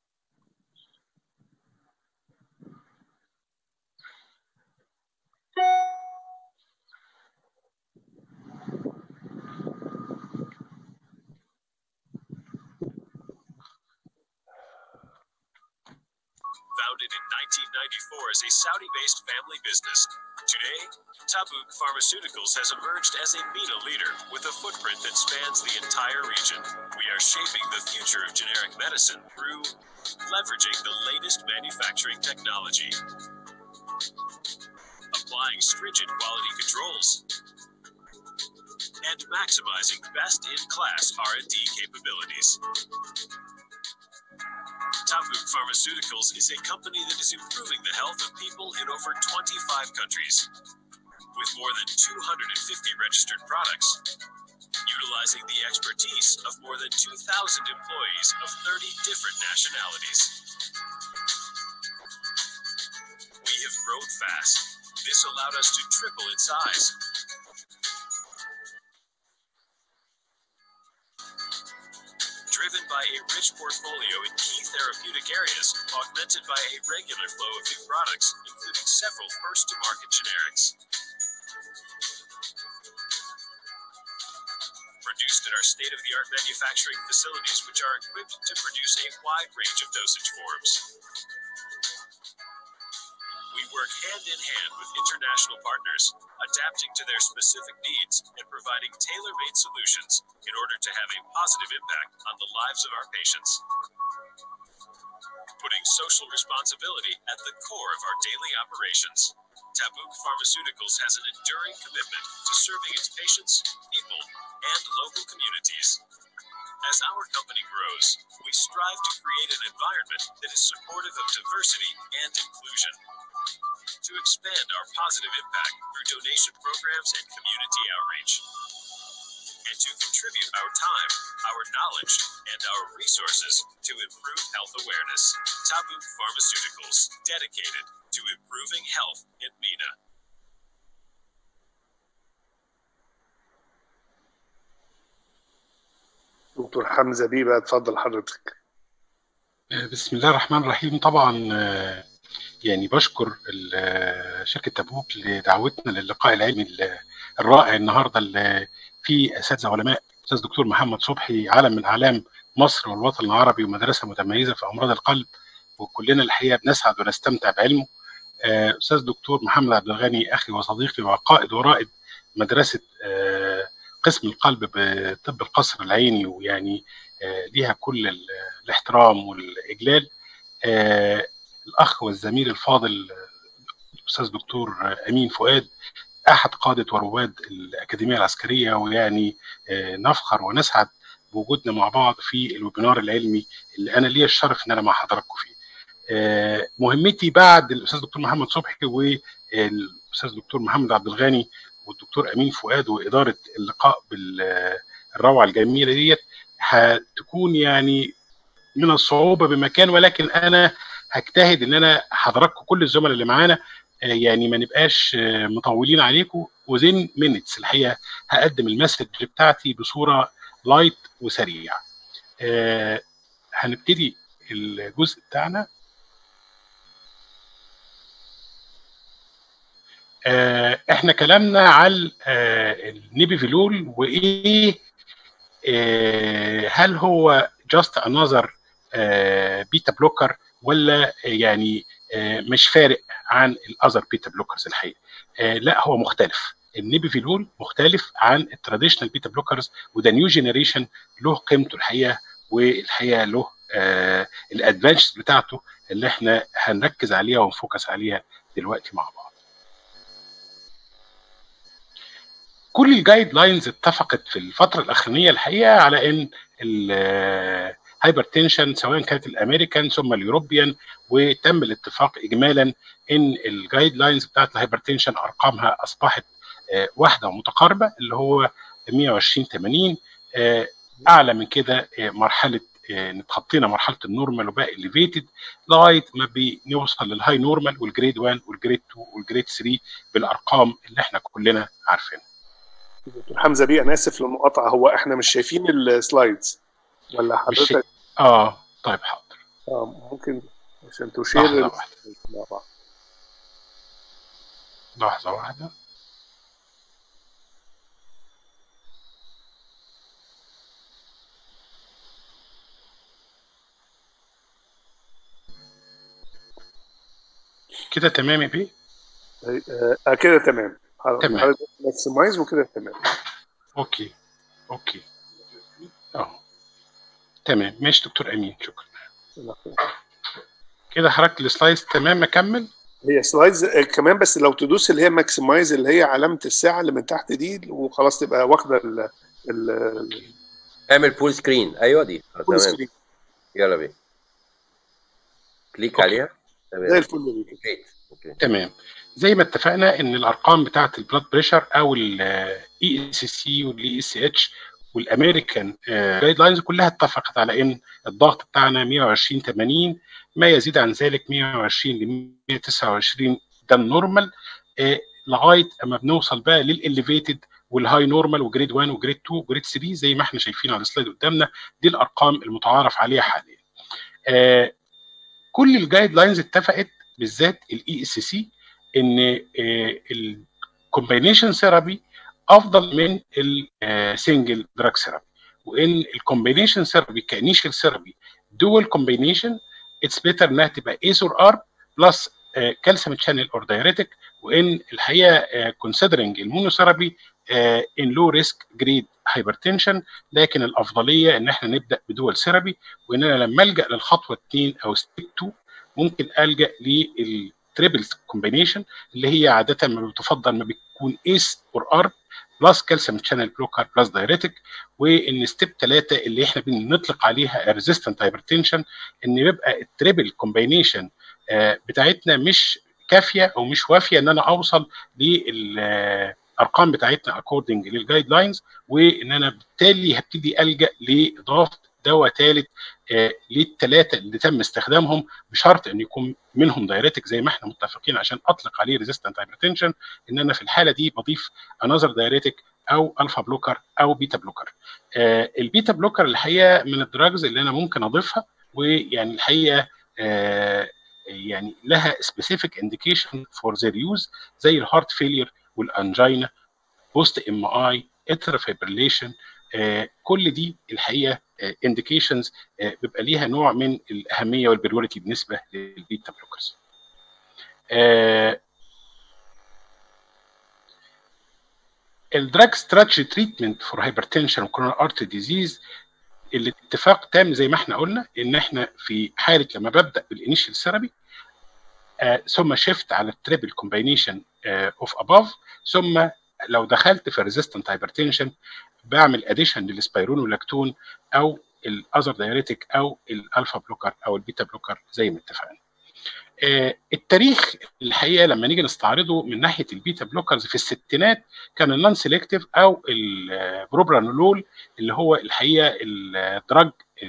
Speaker 3: Founded in nineteen ninety-four as a Saudi-based family business, today, Tabuk Pharmaceuticals has emerged as a MENA leader with a footprint that spans the entire region. We are shaping the future of generic medicine through leveraging the latest manufacturing technology, applying stringent quality controls, and maximizing best-in-class R and D capabilities. Tabuk Pharmaceuticals is a company that is improving the health of people in over twenty-five countries, with more than two hundred fifty registered products, utilizing the expertise of more than two thousand employees of thirty different nationalities. We have grown fast. This allowed us to triple in size. driven by a rich portfolio in key therapeutic areas, augmented by a regular flow of new products, including several first-to-market generics. Produced at our state-of-the-art manufacturing facilities, which are equipped to produce a wide range of dosage forms. We work hand-in-hand with international partners, adapting to their specific needs and providing tailor-made solutions in order to have a positive impact on the lives of our patients. Putting social responsibility at the core of our daily operations, Tabuk Pharmaceuticals has an enduring commitment to serving its patients, people, and local communities. As our company grows, we strive to create an environment that is supportive of diversity and inclusion. To expand our positive impact through donation programs and community outreach. And to contribute our time, our knowledge, and our resources to improve health awareness. Tabuk Pharmaceuticals, dedicated to improving health in MENA.
Speaker 2: دكتور حمزة بيبة اتفضل حضرتك.
Speaker 5: بسم الله الرحمن الرحيم. طبعا يعني بشكر شركة تابوك لدعوتنا للقاء العلمي الرائع النهارده اللي فيه اساتذه علماء، استاذ دكتور محمد صبحي علم من اعلام مصر والوطن العربي ومدرسه متميزه في امراض القلب، وكلنا الحقيقه بنسعد ونستمتع بعلمه. استاذ دكتور محمد عبد الغني اخي وصديقي وقائد ورائد مدرسه قسم القلب بطب القصر العيني، ويعني ليها كل الاحترام والاجلال. الاخ والزميل الفاضل الاستاذ دكتور امين فؤاد، احد قاده ورواد الاكاديميه العسكريه، ويعني نفخر ونسعد بوجودنا مع بعض في الويبينار العلمي اللي انا ليا الشرف ان انا مع حضراتكم فيه. مهمتي بعد الاستاذ دكتور محمد صبحي والاستاذ دكتور محمد عبد الغني والدكتور امين فؤاد واداره اللقاء بالروعه الجميله ديت هتكون يعني من الصعوبه بمكان، ولكن انا هجتهد ان انا حضراتكم كل الزملاء اللي معانا يعني ما نبقاش مطولين عليكم، وزين مينتس الحقيقه هقدم المسج بتاعتي بصوره لايت وسريع. أه هنبتدي الجزء بتاعنا. أه احنا كلامنا على أه النيبيفيلول، وايه أه هل هو just another بيتا uh, بلوكر ولا يعني uh, مش فارق عن الاذر بيتا بلوكرز؟ الحقيقه uh, لا، هو مختلف. النيبيفيلول مختلف عن التراديشنال بيتا بلوكرز، وده نيو جينيريشن له قيمته الحقيقه، والحقيقه له uh, الادفانتجز بتاعته اللي احنا هنركز عليها ونفوكس عليها دلوقتي مع بعض. كل الجايد لاينز اتفقت في الفتره الاخرانيه الحقيقه على ان ال هايبرتنشن سواء كانت الامريكان ثم اليوروبيان، وتم الاتفاق اجمالا ان الجايد لاينز بتاعت الهايبرتنشن ارقامها اصبحت آه واحده ومتقاربه، اللي هو مية وعشرين ثمانين. آه اعلى من كده آه مرحله آه نتخطينا مرحله النورمال وبقى اليفيتد لغايه ما بنوصل للهاي نورمال والجريد واحد والجريد اتنين والجريد تلاتة بالارقام اللي احنا كلنا عارفينها.
Speaker 2: دكتور حمزه بيه انا اسف للمقاطعه، هو احنا مش شايفين السلايدز ولا حضرتك؟
Speaker 5: اه طيب حاضر.
Speaker 2: اه ممكن عشان تشير
Speaker 5: لحظه واحده لحظه واحده. كده تمام يا بيه؟
Speaker 2: اه كده تمام.
Speaker 5: تمام
Speaker 2: ماكسمايز وكده تمام.
Speaker 5: اوكي اوكي اه تمام ماشي دكتور امين، شكرا. كده حركت السلايدز تمام. اكمل؟
Speaker 2: هي سلايدز كمان، بس لو تدوس اللي هي ماكسمايز اللي هي علامه الساعه اللي من تحت دي وخلاص تبقى واخده ال ال
Speaker 1: اعمل فول سكرين. ايوه دي
Speaker 2: فول
Speaker 1: تمام.
Speaker 2: سكرين.
Speaker 1: يلا بينا كليك
Speaker 5: أوكي.
Speaker 1: عليها. تمام
Speaker 2: زي الفل دي.
Speaker 1: اوكي
Speaker 5: تمام. زي ما اتفقنا ان الارقام بتاعه البلاد بريشر او الاي اس سي والاي اس اتش والامريكان جايد لاينز كلها اتفقت على ان الضغط بتاعنا مية وعشرين ثمانين، ما يزيد عن ذلك مية وعشرين ل مية وتسعة وعشرين ده النورمال، لغايه اما بنوصل بقى للاليفيتد والهاي نورمال وجريد واحد وجريد اتنين وجريد تلاتة زي ما احنا شايفين على السلايد قدامنا. دي الارقام المتعارف عليها حاليا. آه كل الجايد لاينز اتفقت بالذات الاي اس سي ان الكومبينيشن ثيرابي افضل من السنجل دراج ثيرابي، وان الكومبينيشن ثيرابي كانيشال ثيرابي دول كومبينيشن اتس بيتر انها تبقى ايس اور ارب بلس كالسيوم تشانل اور دايريتك، وان الحقيقه كونسيدرنج المونوثيرابي ان لو ريسك جريد هايبرتنشن، لكن الافضليه ان احنا نبدا بدول ثيرابي، وان انا لما الجا للخطوه اتنين او ستيب اتنين ممكن الجا للتريبل كومبينيشن اللي هي عاده ما بتفضل ما بتكون ايس اور ارب بلس كالسيوم شانل بلوكر بلس دايريتك، وان ستيب ثلاثه اللي احنا بنطلق عليها ريزيستنت هايبرتنشن ان يبقى التريبل كومبينيشن بتاعتنا مش كافيه او مش وافيه ان انا اوصل للارقام بتاعتنا اكوردنج للجايد لاينز، وان انا بالتالي هبتدي الجا لاضافه دواء ثالث آه للثلاثه اللي تم استخدامهم، بشرط ان يكون منهم دايريتك زي ما احنا متفقين عشان اطلق عليه ريزيستنت هايبرتنشن، ان انا في الحاله دي بضيف انذر دايريتك او الفا بلوكر او بيتا بلوكر. آه البيتا بلوكر الحقيقه من الدراجز اللي انا ممكن اضيفها، ويعني الحقيقه آه يعني لها سبيسيفيك انديكيشن فور ذير يوز زي الهارت فيلير والانجينا بوست ام اي اتر فيبريليشن. آه كل دي الحقيقه انديكيشنز آه آه بيبقى ليها نوع من الاهميه والبريوريتي بالنسبه للبيتا بلوكرز. الدراج ستراتيجي تريتمنت فور هايبرتنشن وكوروناري ارتري ديزيز، الاتفاق تام زي ما احنا قلنا ان احنا في حاله لما ببدا بالانيشال ثيرابي آه ثم شيفت على التريبل كومبينيشن اوف اباف، ثم لو دخلت في ريزيستنت هايبرتنشن بعمل اديشن للسبيرونولاكتون او الاذر دايريتك او الالفا بلوكر او البيتا بلوكر زي ما اتفقنا. آه التاريخ الحقيقه لما نيجي نستعرضه من ناحيه البيتا بلوكرز في الستينات كان النون سيلكتيف او البروبرانولول اللي هو الحقيقه الدراج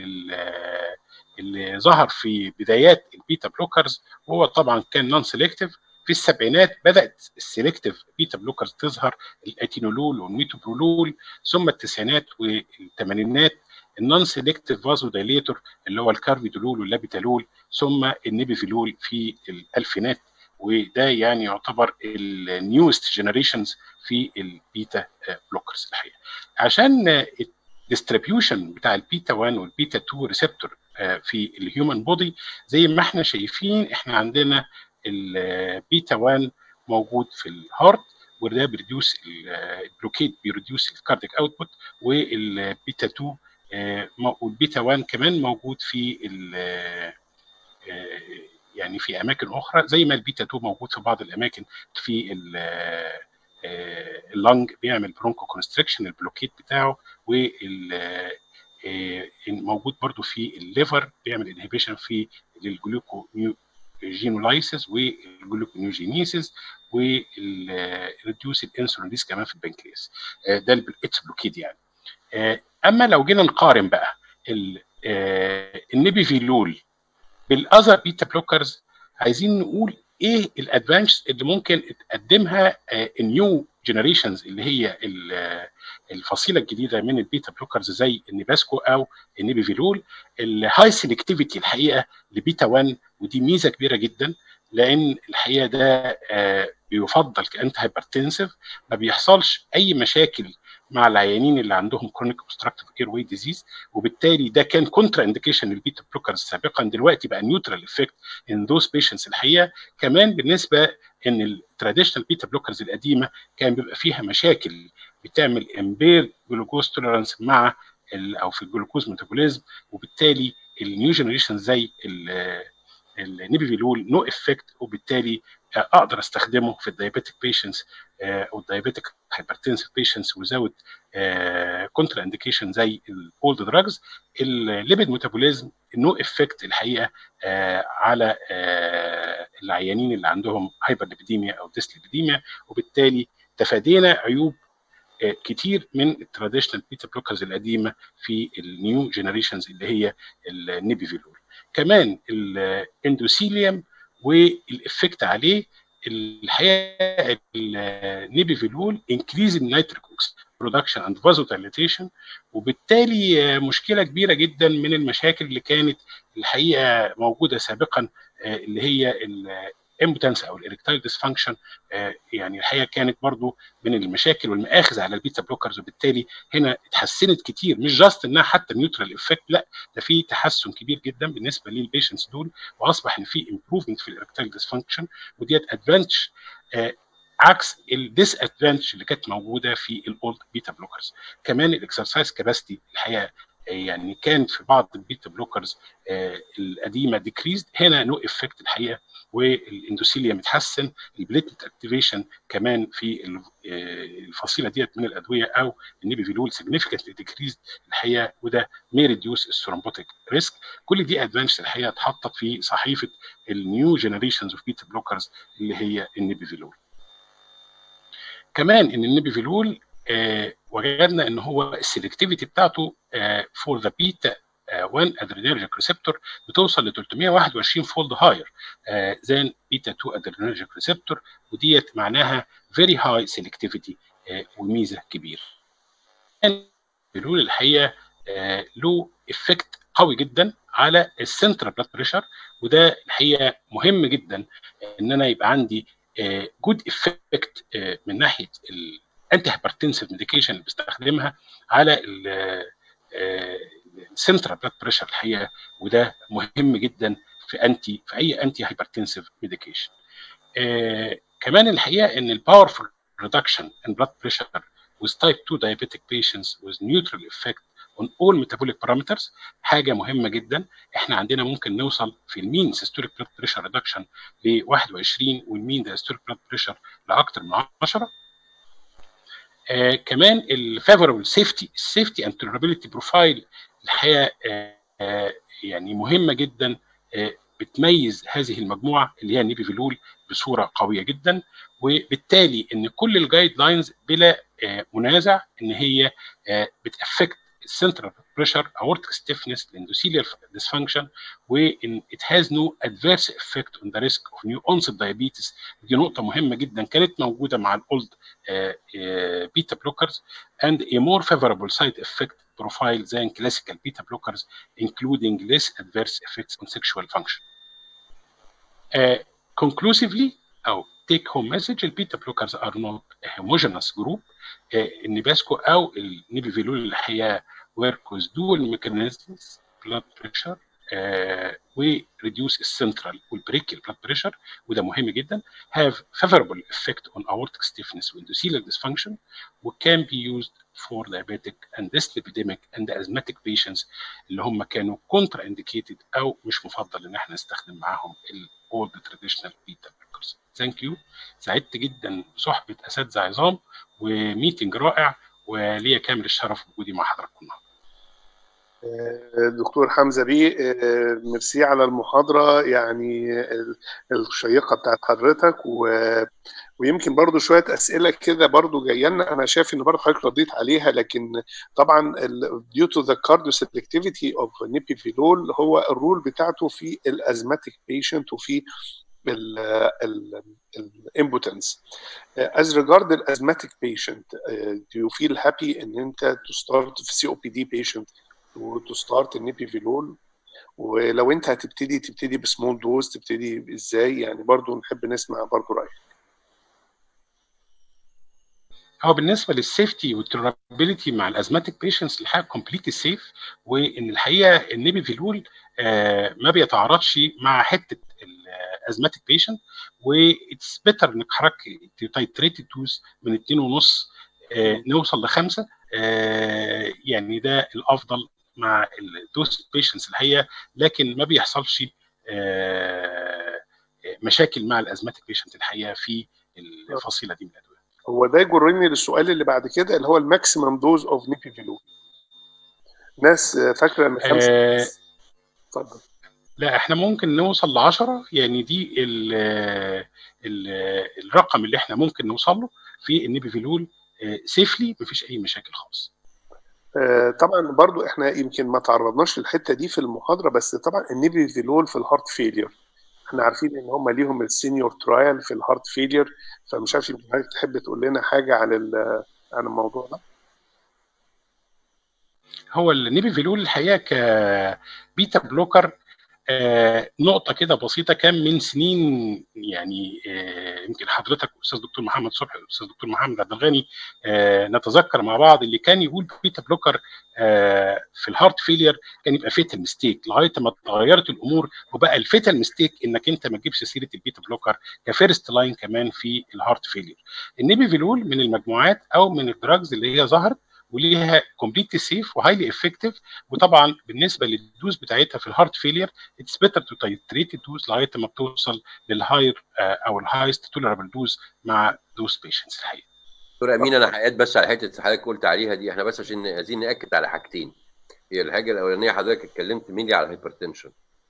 Speaker 5: اللي ظهر في بدايات البيتا بلوكرز، وهو طبعا كان نون سيلكتيف. في السبعينات بدات السيلكتيف بيتا بلوكرز تظهر، الاتينولول والميتوبرولول، ثم التسعينات والثمانينات النون سيلكتيف فازو دايليتور اللي هو الكارفيدولول واللابيتالول، ثم النيبيفيلول في الالفينات، وده يعني يعتبر النيوست جنريشنز في البيتا بلوكرز الحقيقه. عشان الديستريبيوشن بتاع البيتا واحد والبيتا اتنين ريسبتور في الهيومن بودي زي ما احنا شايفين، احنا عندنا البيتا واحد موجود في الهارت وده بيريديوس البلوكيد بيريديوس الكارديك اوتبوت، والبيتا اتنين والبيتا واحد كمان موجود في يعني في اماكن اخرى، زي ما البيتا اتنين موجود في بعض الاماكن في اللنج بيعمل برونكو كونستريكشن البلوكيد بتاعه، وال موجود برضو في الليفر بيعمل انهبيشن في الجلوكو جينولايسيس والجلوكونيوجينيسيس، والريديوس الانسولين ريس كمان في البنكرياس. ده الاتش بلوكيد يعني. اما لو جينا نقارن بقى النيبيفيلول بالاذر بيتا بلوكرز، عايزين نقول ايه الادفانس اللي ممكن تقدمها النيو جنريشنز اللي هي الفصيله الجديده من البيتا بلوكرز زي النيباسكو او النيبيفيلول. الهاي سيلكتيفيتي الحقيقه لبيتا واحد، ودي ميزه كبيره جدا، لان الحقيقه ده بيفضل كانت هايبرتنسيف، ما بيحصلش اي مشاكل مع العيانين اللي عندهم كرونيك اوبستراكتيف اير واي ديزيز، وبالتالي ده كان كونترا انديكيشن للبيتا بلوكرز سابقا، دلوقتي بقى نيوترال افكت ان دوز بيشنتس الحقيقه. كمان بالنسبه ان التراديشنال بيتا بلوكرز القديمه كان بيبقى فيها مشاكل بتعمل امبير جلوكوز توليرانس مع او في الجلوكوز ميتابوليزم، وبالتالي النيو جنريشن زي النيبيفيلول نو افكت، وبالتالي اقدر استخدمه في الدايابيتك بيشنتس او الدايابيتك هايبرتنسيف بيشنتس وزود كونترا انديكيشن زي الاولد دراجز. الليبيد ميتابوليزم نو افكت الحقيقه على العيانين اللي عندهم هايبر ليبيديميا او ديسليبيديميا، وبالتالي تفادينا عيوب كتير من التراديشنال بيتا بلوكرز القديمه في النيو جنريشنز اللي هي النيبيفيلول. كمان الاندوثيليوم والافكت عليه الحقيقه النيبيفيلول انكريز النيتريك برودكشن اند فازودايليتيشن، وبالتالي مشكله كبيره جدا من المشاكل اللي كانت الحقيقه موجوده سابقا، اللي هي الامبوتنس او الاريكتايل ديسفانكشن. يعني الحقيقه كانت برضو من المشاكل والمآخذ على البيتا بلوكرز، وبالتالي هنا اتحسنت كتير، مش جاست انها حتى نيوترال افكت، لا ده في تحسن كبير جدا بالنسبه للبيشنتس دول، واصبح ان في امبروفمنت في الاريكتايل ديسفانكشن، وديت ادفانتج عكس الديس ادفانتج اللي كانت موجوده في الاولد بيتا بلوكرز. كمان الاكسرسايز كاباسيتي الحقيقه يعني كان في بعض البيتا بلوكرز القديمه ديكريزد، هنا نو افكت الحقيقه، والاندوثيليا متحسن، البليتلت اكتيفيشن كمان في الفصيله ديت من الادويه او النيبيفيلول سيجنيفيكانتلي ديكريزد الحقيقه، وده مي ريديوس الثرومبوتيك ريسك. كل دي ادفانتجز الحقيقه اتحطت في صحيفه النيو جنريشنز اوف بيتا بلوكرز اللي هي النيبيفيلول. كمان ان النيبيفيلول آه وجدنا ان هو السلكتيفيتي بتاعته فور ذا بيتا واحد ادرينرجيك ريسبتور بتوصل ل ثلاثمائة وواحد وعشرين فولد هاير ذان بيتا اتنين ادرينرجيك ريسبتور، وديت معناها فيري هاي سلكتيفيتي وميزه كبيره. النيبيفيلول الحقيقه آه له افكت قوي جدا على السنترال بلاد بريشر، وده الحقيقه مهم جدا ان انا يبقى عندي جود uh, افكت uh, من ناحيه الانتي هايبرتنسيف ميديكيشن اللي بستخدمها على السنترال بلاد بريشر الحقيقه، وده مهم جدا في انتي في اي انتي هايبرتنسيف ميديكيشن. uh, كمان الحقيقه ان الباورفul reduction in blood pressure with type two diabetic patients with neutral effect on all metabolic parameters حاجه مهمه جدا. احنا عندنا ممكن نوصل في المين سيستوليك بلاد بريشر ريدكشن ل واحد وعشرين، والمين دايستوليك بلاد بريشر لاكثر من عشرة. آه كمان الفيفوربل سيفتي السيفتي اند تولرابيلتي بروفايل الحقيقه آه آه يعني مهمه جدا، آه بتميز هذه المجموعه اللي هي النيبيفيلول بصوره قويه جدا، وبالتالي ان كل الجايد لاينز بلا آه منازع ان هي آه بتافكت السنترال بريشر، aortic stiffness, endothelial dysfunction, وان it has no adverse effect on the risk of new onset diabetes. دي نقطة مهمة جدا كانت موجودة مع الاولد بيتا بلوكرز، and a more favorable side effect profile than classical beta blockers, including less adverse effects on sexual function. Uh, conclusively, أو take home message, البيتا بلوكرز are not a homogeneous group. uh, النباسكو أو النيبيفيلول الحقيقة work with dual mechanisms, blood pressure uh, و reduce السنترال والبريكيال blood pressure، وده مهم جدا، have favorable effect on aortic stiffness and endothelial dysfunction, و can be used for diabetic and dyslipidemic and asthmatic patients اللي هم كانوا contra indicated او مش مفضل ان احنا نستخدم معاهم ال all the traditional beta blockers. Thank you. سعدت جدا بصحبة اساتذة عظام وميتنج رائع، وليا كامل الشرف وجودي مع حضراتكم النهارده.
Speaker 2: دكتور حمزة بيه، ميرسي على المحاضرة يعني الشيقة بتاعت حضرتك، و... ويمكن برضو شوية أسئلة كده برضو جاية لنا، أنا شايف إن برضو حضرتك رديت عليها، لكن طبعا due to the cardioselectivity of نيبيفيلول هو الرول بتاعته في الأزماتيك بيشنت وفي الامبوتنس. As regard the asthmatic patient, uh, do you feel happy إن أنت to start في سي أو بي دي patient to start النيبيفيلول؟ ولو أنت هتبتدي تبتدي بسمول دوز، تبتدي إزاي؟ يعني برضو نحب نسمع برضو رأيك.
Speaker 5: هو بالنسبه للسيفتي والتولرابيلتي مع الازماتيك بيشنتس الحقيقه كومبليتلي سيف، وان الحقيقه النيبيفيلول آه ما بيتعارضش مع حته الازماتيك بيشنت، واتس بيتر انك حضرتك تايتريت الدوز من اتنين ونص آه نوصل لخمسه، آه يعني ده الافضل مع الدوز بيشنتس الحقيقه، لكن ما بيحصلش آه مشاكل مع الازماتيك بيشنت الحقيقه في الفصيله دي من الادويه.
Speaker 2: هو ده يجرني للسؤال اللي بعد كده اللي هو الماكسيمم دوز اوف نيبيفيلول. ناس فاكره ان خمسه بس. اتفضل.
Speaker 5: لا احنا ممكن نوصل ل عشرة، يعني دي ال ال الرقم اللي احنا ممكن نوصل له في النيبيفيلول سيفلي، مفيش اي مشاكل خالص.
Speaker 2: طبعا برضو احنا يمكن ما تعرضناش للحته دي في المحاضره، بس طبعا النيبيفيلول في الهارت فيلير احنا عارفين ان هم ليهم السينيور ترايل في الهارت فيلير، فمش عارف يمكن حضرتك تحب تقول لنا حاجه عن عن الموضوع ده.
Speaker 5: هو النيبيفيلول الحقيقه كبيتا بلوكر آه نقطه كده بسيطه، كان من سنين يعني آه يمكن حضرتك استاذ دكتور محمد صبحي واستاذ دكتور محمد عبد الغني آه نتذكر مع بعض اللي كان يقول بيتا بلوكر آه في الهارت فيلير كان يبقى فيتال ميستيك، لغايه ما اتغيرت الامور وبقى الفيتال ميستيك انك انت ما تجيبش سيره البيتا بلوكر كفيرست لاين كمان في الهارت فيلير. النيبيفيلول من المجموعات او من الدراجز اللي هي ظهرت وليها كومبليتلي سيف وهايلي افكتيف، وطبعا بالنسبه للدوز بتاعتها في الهارت فيلير اتس بيتر تو تايتريت الدوز لغايه ما بتوصل للهاير او الهايست تولربل دوز مع دوز بيشنتس. الحقيقه
Speaker 1: دكتور امين انا هقعد بس على حته حضرتك قلت عليها دي، احنا بس عشان عايزين ناكد على حاجتين. هي الحاجه الاولانيه حضرتك اتكلمت مينلي على الهايبرتنشن.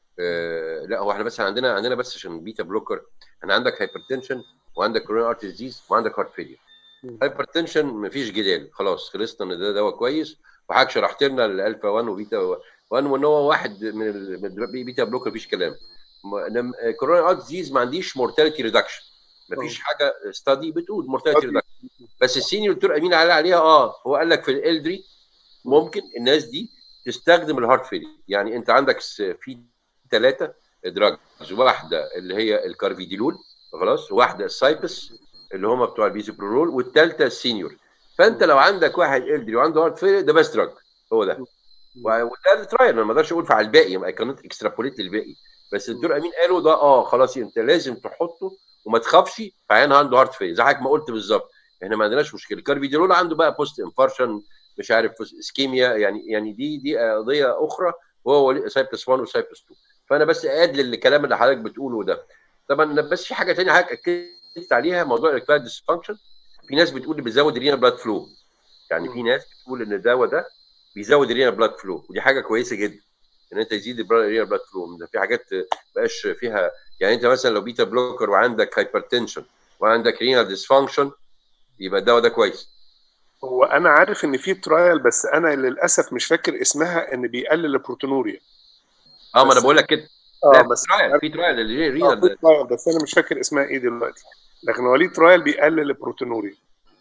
Speaker 1: آه لا هو احنا بس عندنا عندنا بس عشان بيتا بلوكر احنا عندك هايبرتنشن وعندك كوروناري ارتري ديزيز وعندك هارت فيلير. هايبرتنشن مفيش جدال، خلاص خلصنا ان ده دواء كويس، وحضرتك شرحت لنا الالفا واحد وبيتا واحد وان هو واحد من البيتا بلوكر مفيش كلام. كوروناري ارتري ديزيز ما عنديش مورتاليتي ريدكشن، مفيش حاجه ستادي بتقول مورتاليتي ريدكشن، بس السينيور دكتور امين قال عليها اه هو قال لك في الالدري ممكن الناس دي تستخدم الهارت فيلير. يعني انت عندك في ثلاثه دراجز، واحده اللي هي الكارفيديلول خلاص، واحده السايبس اللي هم بتوع البيزوبرولول، والثالثه السينيور. فانت لو عندك واحد الدري وعنده هارت فيلير ده بس دراج هو ده، وده الترايل انا ما اقدرش اقول على الباقي، اي كانت اكسترابوليت للباقي، بس الدكتور امين قالوا ده اه خلاص انت لازم تحطه وما تخافش عيان عنده هارت فيلير زي حضرتك ما قلت بالظبط. احنا ما عندناش مشكله. الكارفيديلول عنده بقى بوست انفارشن مش عارف اسكيميا، يعني يعني دي دي قضيه اخرى، وهو سايبس واحد وسايبس اتنين. فانا بس قاد للكلام اللي حضرتك بتقوله ده. طبعا بس في حاجه ثانيه حضرتك اكدت عليها، موضوع الريكتايل ديسفانكشن. في ناس بتقول بيزود الرينا بلاد فلو، يعني في ناس بتقول ان الدواء ده بيزود الرينا بلاد فلو، ودي حاجه كويسه جدا ان انت يزيد الرينا بلاد فلو. في حاجات بقاش فيها، يعني انت مثلا لو بيتا بلوكر وعندك هايبرتنشن وعندك رينا ديسفانكشن يبقى الدواء ده كويس.
Speaker 2: هو انا عارف ان في ترايل بس انا للاسف مش فاكر اسمها، ان بيقلل البروتونوريا.
Speaker 1: اه ما انا بقول لك كده.
Speaker 2: اه بس
Speaker 1: ترايل في ترايل اللي
Speaker 2: رينا ده ترايل بس انا مش فاكر اسمها ايه دلوقتي، لكن هو ليه ترايل بيقلل البروتونوريا.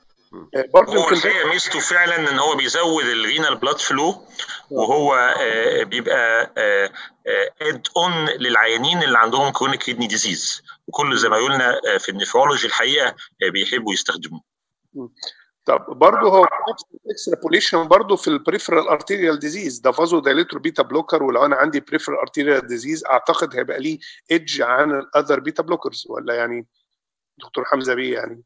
Speaker 4: برضه هو الحقيقه ميزته فعلا ان هو بيزود الرينال بلاد فلو، وهو آه بيبقى اد اون للعيانين اللي عندهم كرونيك كيدني ديزيز، وكل زمايلنا في النفرولوجي الحقيقه بيحبوا يستخدموه.
Speaker 2: طب برضه هو نفس الاكسترابوليشن برضه في البريفرال ارتيريال ديزيز، ده فازو دايليتور بيتا بلوكر، ولو انا عندي بريفرال ارتيريال ديزيز اعتقد هيبقى ليه ايدج عن الاذر بيتا بلوكرز، ولا يعني دكتور حمزه بيه؟ يعني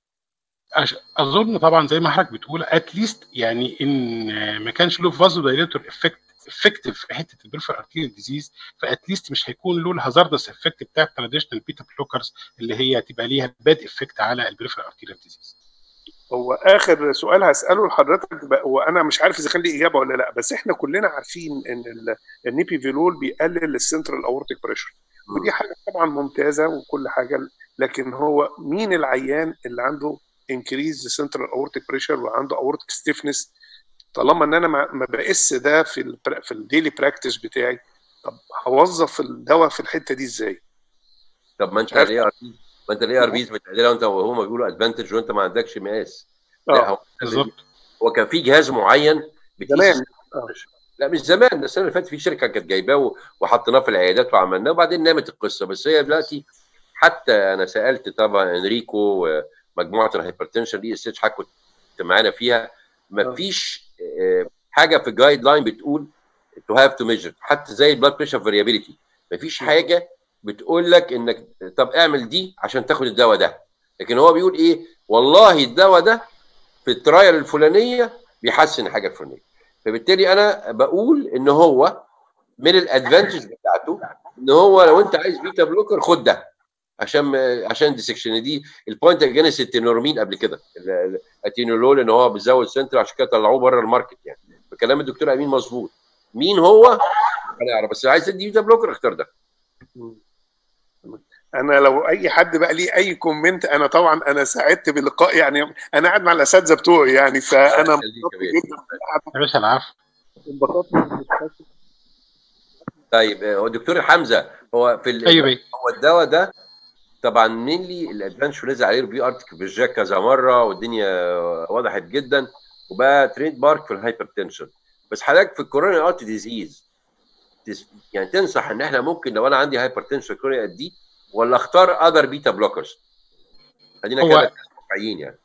Speaker 5: اظن طبعا زي ما حضرتك بتقول اتليست يعني ان ما كانش له فازو دايليتور افكت افكتيف في حته البريفرال ارتيريال ديزيز، فاتليست مش هيكون له الهازاردس افكت بتاع التراديشنال بيتا بلوكرز اللي هي تبقى ليها باد افكت على البريفرال ارتيريال ديزيز.
Speaker 2: هو اخر سؤال هساله لحضرتك وانا مش عارف اذا كان لي اجابه ولا لا، بس احنا كلنا عارفين ان النيبيفيلول بيقلل السنترال اورتيك بريشر، ودي حاجه طبعا ممتازه وكل حاجه، لكن هو مين العيان اللي عنده انكريز سنترال اورتيك بريشر وعنده اورتيك ستيفنس؟ طالما ان انا ما بقيس ده في ال في الديلي براكتس بتاعي، طب هوظف الدواء في الحته دي ازاي؟
Speaker 1: طب ما انت ليه ما انت ليه ار بيز بتقللها وانت وهم بيقولوا ادفانتج وانت ما عندكش مقاس؟ لا هو
Speaker 5: بالظبط،
Speaker 1: هو كان في جهاز معين
Speaker 2: زمان
Speaker 1: آه. لا مش زمان، السنه اللي فاتت في شركه كانت جايباه وحطيناه في العيادات وعملناه، وبعدين نامت القصه. بس هي دلوقتي حتى انا سالت طبعا انريكو مجموعه الهايبرتنشن دي اس اتش حضرتك كنت معانا فيها، ما فيش حاجه في الجايد لاين بتقول تو هاف تو ميجر، حتى زي البلاد بريشر فاريابيليتي ما فيش حاجه بتقول لك انك طب اعمل دي عشان تاخد الدواء ده، لكن هو بيقول ايه والله الدواء ده في الترايل الفلانيه بيحسن الحاجه الفلانيه. فبالتالي انا بقول ان هو من الادفانتج بتاعته ان هو لو انت عايز بيتا بلوكر خد ده عشان عشان ديسكشن دي البوينت اجينست التينورمين قبل كده الاتينولول ان هو بيزود سنتر، عشان كده طلعوه بره الماركت. يعني فكلام الدكتور امين مظبوط. مين هو انا اعرف، بس عايز تدي بيتا بلوكر اختار ده.
Speaker 2: انا لو اي حد بقى ليه اي كومنت، انا طبعا انا سعدت باللقاء، يعني انا قاعد مع الاساتذه بتوعي يعني، فانا
Speaker 5: يا باشا العفو.
Speaker 2: انبسطت
Speaker 1: طيب دكتور حمزه، هو في
Speaker 5: ايوه
Speaker 1: هو الدواء ده طبعا مينلي الادفانش نزل عليه ريفيو ارتكل في الجاك كذا مره والدنيا وضحت جدا وبقى تريد مارك في الهايبرتنشن. بس حضرتك في الكوروناري ارت ديزيز يعني تنصح ان احنا ممكن لو انا عندي هايبرتنشن كوروناري دي ولا اختار اذر بيتا بلوكرز؟ خلينا كده واقعيين يعني.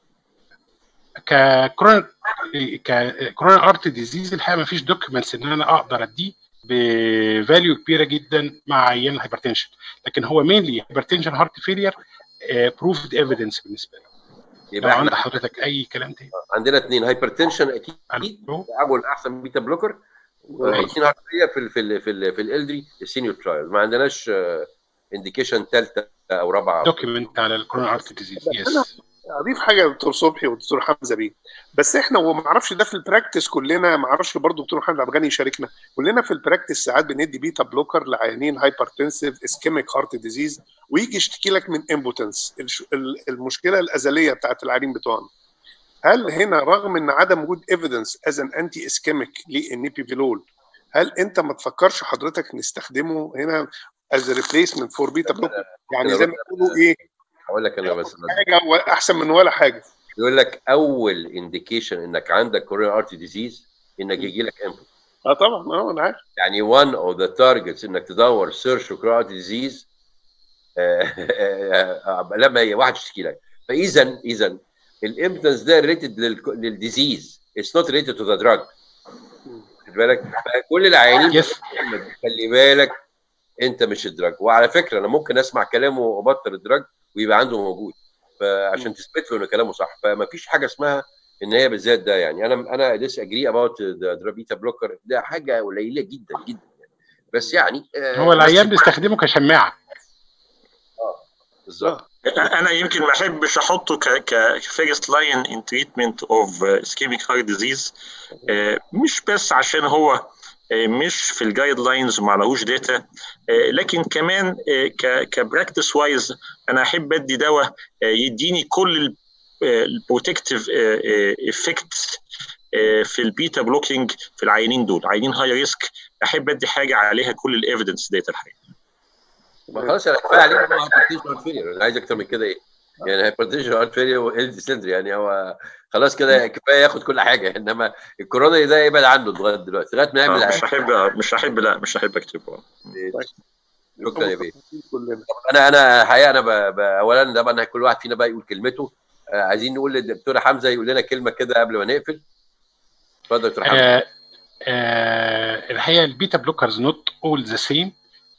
Speaker 5: ككورونا ككورونا ارت ديزيز الحقيقه ما فيش دوكيومنتس ان انا اقدر اديه بفاليو كبيره جدا مع عيان الهايبرتنشن، لكن هو مينلي هايبرتنشن هارت فيلير بروفد ايفيدنس بالنسبه له.
Speaker 1: يبقى
Speaker 5: لو عند حضرتك اي كلام تاني.
Speaker 1: عندنا اثنين هايبرتنشن اكيد اقول احسن بيتا بلوكر، واثنين هارت فيلير في ال في ال في ال في الالدري السينيور ترايل. ما عندناش انديكيشن ثالثه او رابعه
Speaker 5: دوكيومنت على الكورونا ارت ديزيز. يس.
Speaker 2: اضيف حاجه يا دكتور صبحي والدكتور حمزه بيه، بس احنا وما اعرفش ده في البراكتس كلنا، ما اعرفش برضه دكتور محمد عبد الغني يشاركنا، كلنا في البراكتس ساعات بندي بيتا بلوكر لعيانين هايبرتنسيف اسكيميك هارت ديزيز ويجي يشتكي لك من امبوتنس، المشكله الازليه بتاعت العيانين بتوعنا. هل هنا رغم ان عدم وجود ايفيدنس از ان انتي اسكيميك للنيبيفيلول، هل انت ما تفكرش حضرتك نستخدمه هنا از ريبليسمنت فور بيتا بلوكر؟ يعني زي ما بيقولوا ايه،
Speaker 1: هقول لك انا بس
Speaker 2: حاجه احسن من ولا حاجه.
Speaker 1: يقول لك اول انديكيشن انك عندك كوروناري ارتري ديزيز انك يجي لك امبوت.
Speaker 2: اه طبعا اه انا عارف.
Speaker 1: يعني one of the targets انك تدور سيرش كوروناري ارتري ديزيز لما واحد يشتكي لك. فاذا اذا الامبتنس ده ريليتد للديزيز، اتس نوت ريليتد تو ذا دراج. خد بالك، فكل العيانين خلي بالك انت مش الدراج. وعلى فكره انا ممكن اسمع كلامه وابطل الدراج ويبقى عنده موجود، فعشان تثبت له ان كلامه صح. فما فيش حاجه اسمها ان هي بالذات ده. يعني انا انا ديس اجري اباوت ذا بيتا بلوكر، ده حاجه قليله جدا جدا يعني. بس يعني
Speaker 5: هو العيان بيستخدمه كشماعه.
Speaker 1: اه بالظبط.
Speaker 4: انا يمكن ما احبش احطه ك فيرست لاين ان تريتمنت اوف اسكيميك هارت ديزيز، مش بس عشان هو مش في الجايد لاينز وما لهوش داتا، لكن كمان كبراكتس وايز انا احب ادي دواء يديني كل البروتكتيف افكتس في البيتا بلوكينج في العيانين دول، عيانين هاي ريسك. احب ادي حاجه عليها كل الايفيدنس داتا الحقيقه.
Speaker 1: ما خلاص انا كفايه عليه هايبرتنشن هارت فيلير، انا عايز اكتر من كده ايه؟ يعني هايبرتنشن هارت فيلير والدي سندري، يعني هو خلاص كده كفايه ياخد كل حاجه. انما الكوروناري ده يبعد عنه لغايه دلوقتي لغايه ما يعمل.
Speaker 4: مش هحب مش هحب لا مش هحب اكتبه.
Speaker 1: شكرا يا بيه. انا انا الحقيقه انا ب... ب... اولا طبعا كل واحد فينا بقى يقول كلمته. آه عايزين نقول للدكتور حمزه يقول لنا كلمه كده قبل ما نقفل. اتفضل دكتور حمزه.
Speaker 5: آه آه الحقيقه البيتا بلوكرز نوت اول ذا سيم.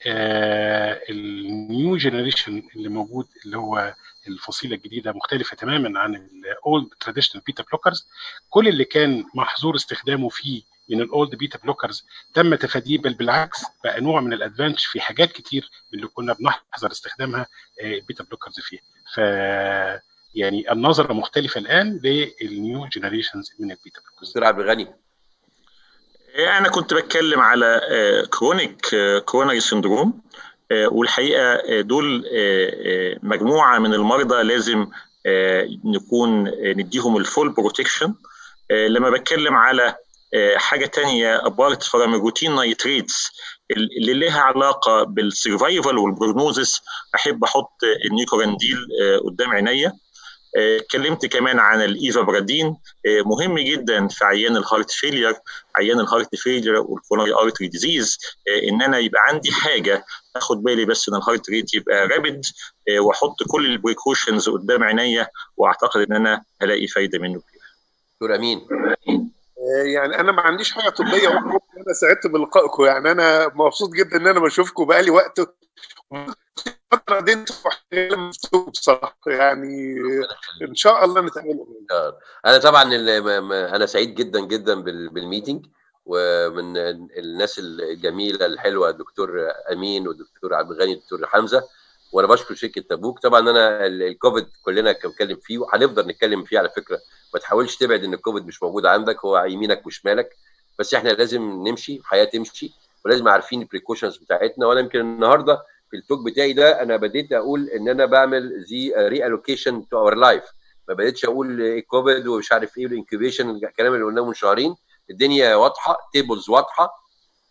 Speaker 5: النيو جنريشن اللي موجود اللي هو الفصيله الجديده مختلفه تماما عن الاولد تراديشنال بيتا بلوكرز. كل اللي كان محظور استخدامه فيه من الاولد بيتا بلوكرز تم تفاديه، بل بالعكس بقى نوع من الادفانتج في حاجات كتير من اللي كنا بنحذر استخدامها البيتا بلوكرز فيها. ف يعني النظره مختلفه الان للنيو جنريشنز من البيتا بلوكرز.
Speaker 1: دكتور عبد الغني،
Speaker 4: انا كنت بتكلم على كرونيك كوروناري سندروم، والحقيقه دول مجموعه من المرضى لازم نكون نديهم الفول بروتكشن. لما بتكلم على حاجه تانية ابارت فرام الروتين نايتريتس اللي لها علاقه بالسرفايفل والبروجنوزس، احب احط النيكورانديل قدام عينيا. اتكلمت كمان عن الايفابرادين، مهم جدا في عيان الهارت فيلير عيان الهارت فيلير والكوروناري ارتري ديزيز، ان انا يبقى عندي حاجه اخد بالي بس ان الهارت ريت يبقى رابد، واحط كل البريكوشنز قدام عينيا، واعتقد ان انا هلاقي فايده منه كبيره.
Speaker 1: دكتور امين،
Speaker 2: يعني انا ما عنديش حاجه طبيه اقول لكم، انا سعدت بلقائكم، يعني انا مبسوط جدا ان انا بشوفكم بقالي وقت. الفتره دي انتوا بصراحه يعني ان شاء الله نتقابل.
Speaker 1: انا طبعا انا سعيد جدا جدا بالميتنج، ومن الناس الجميله الحلوه الدكتور امين والدكتور عبد الغني والدكتور حمزه. وانا بشكر شركه تبوك. طبعا انا الكوفيد كلنا بنتكلم فيه وهنفضل نتكلم فيه على فكره. ما تحاولش تبعد ان الكوفيد مش موجود عندك، هو يمينك وشمالك، بس احنا لازم نمشي، الحياه تمشي، ولازم عارفين البريكوشنز بتاعتنا. وانا يمكن النهارده في التوك بتاعي ده انا بديت اقول ان انا بعمل زي ري الوكيشن تو اور لايف، ما بديتش اقول كوفيد ومش عارف ايه والانكيوبيشن، الكلام اللي قلناه من شهرين. الدنيا واضحه، تيبلز واضحه،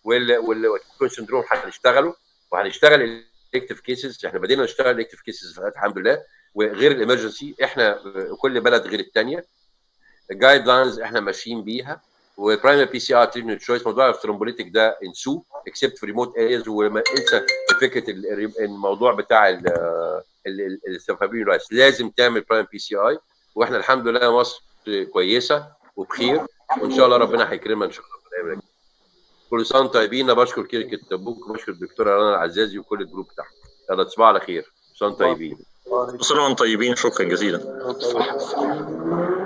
Speaker 1: والكون سندروم هنشتغلوا وهنشتغل الكتيف كيسز. احنا بدينا نشتغل الكتيف كيسز الحمد لله، وغير الامرجنسي احنا كل بلد غير الثانيه. الجايد لاينز احنا ماشيين بيها، وبرايمري بي سي ار تريتمنت تشويس. موضوع الثرومبوليتيك ده انسوه اكسبت في ريموت ارياز، وانسى فكره الموضوع بتاع السفابين رايس. لازم تعمل برايمري بي سي اي، واحنا الحمد لله مصر كويسه وبخير، وان شاء الله ربنا هيكرمنا ان شاء الله. كل سنه وانتم طيبين. بشكر شركه تبوك وبشكر الدكتوره رنا العزازي وكل الجروب بتاعها. يلا تصبحوا على خير. كل سنه وانتم طيبين.
Speaker 4: كل سنه وانتم طيبين. شكرا جزيلا.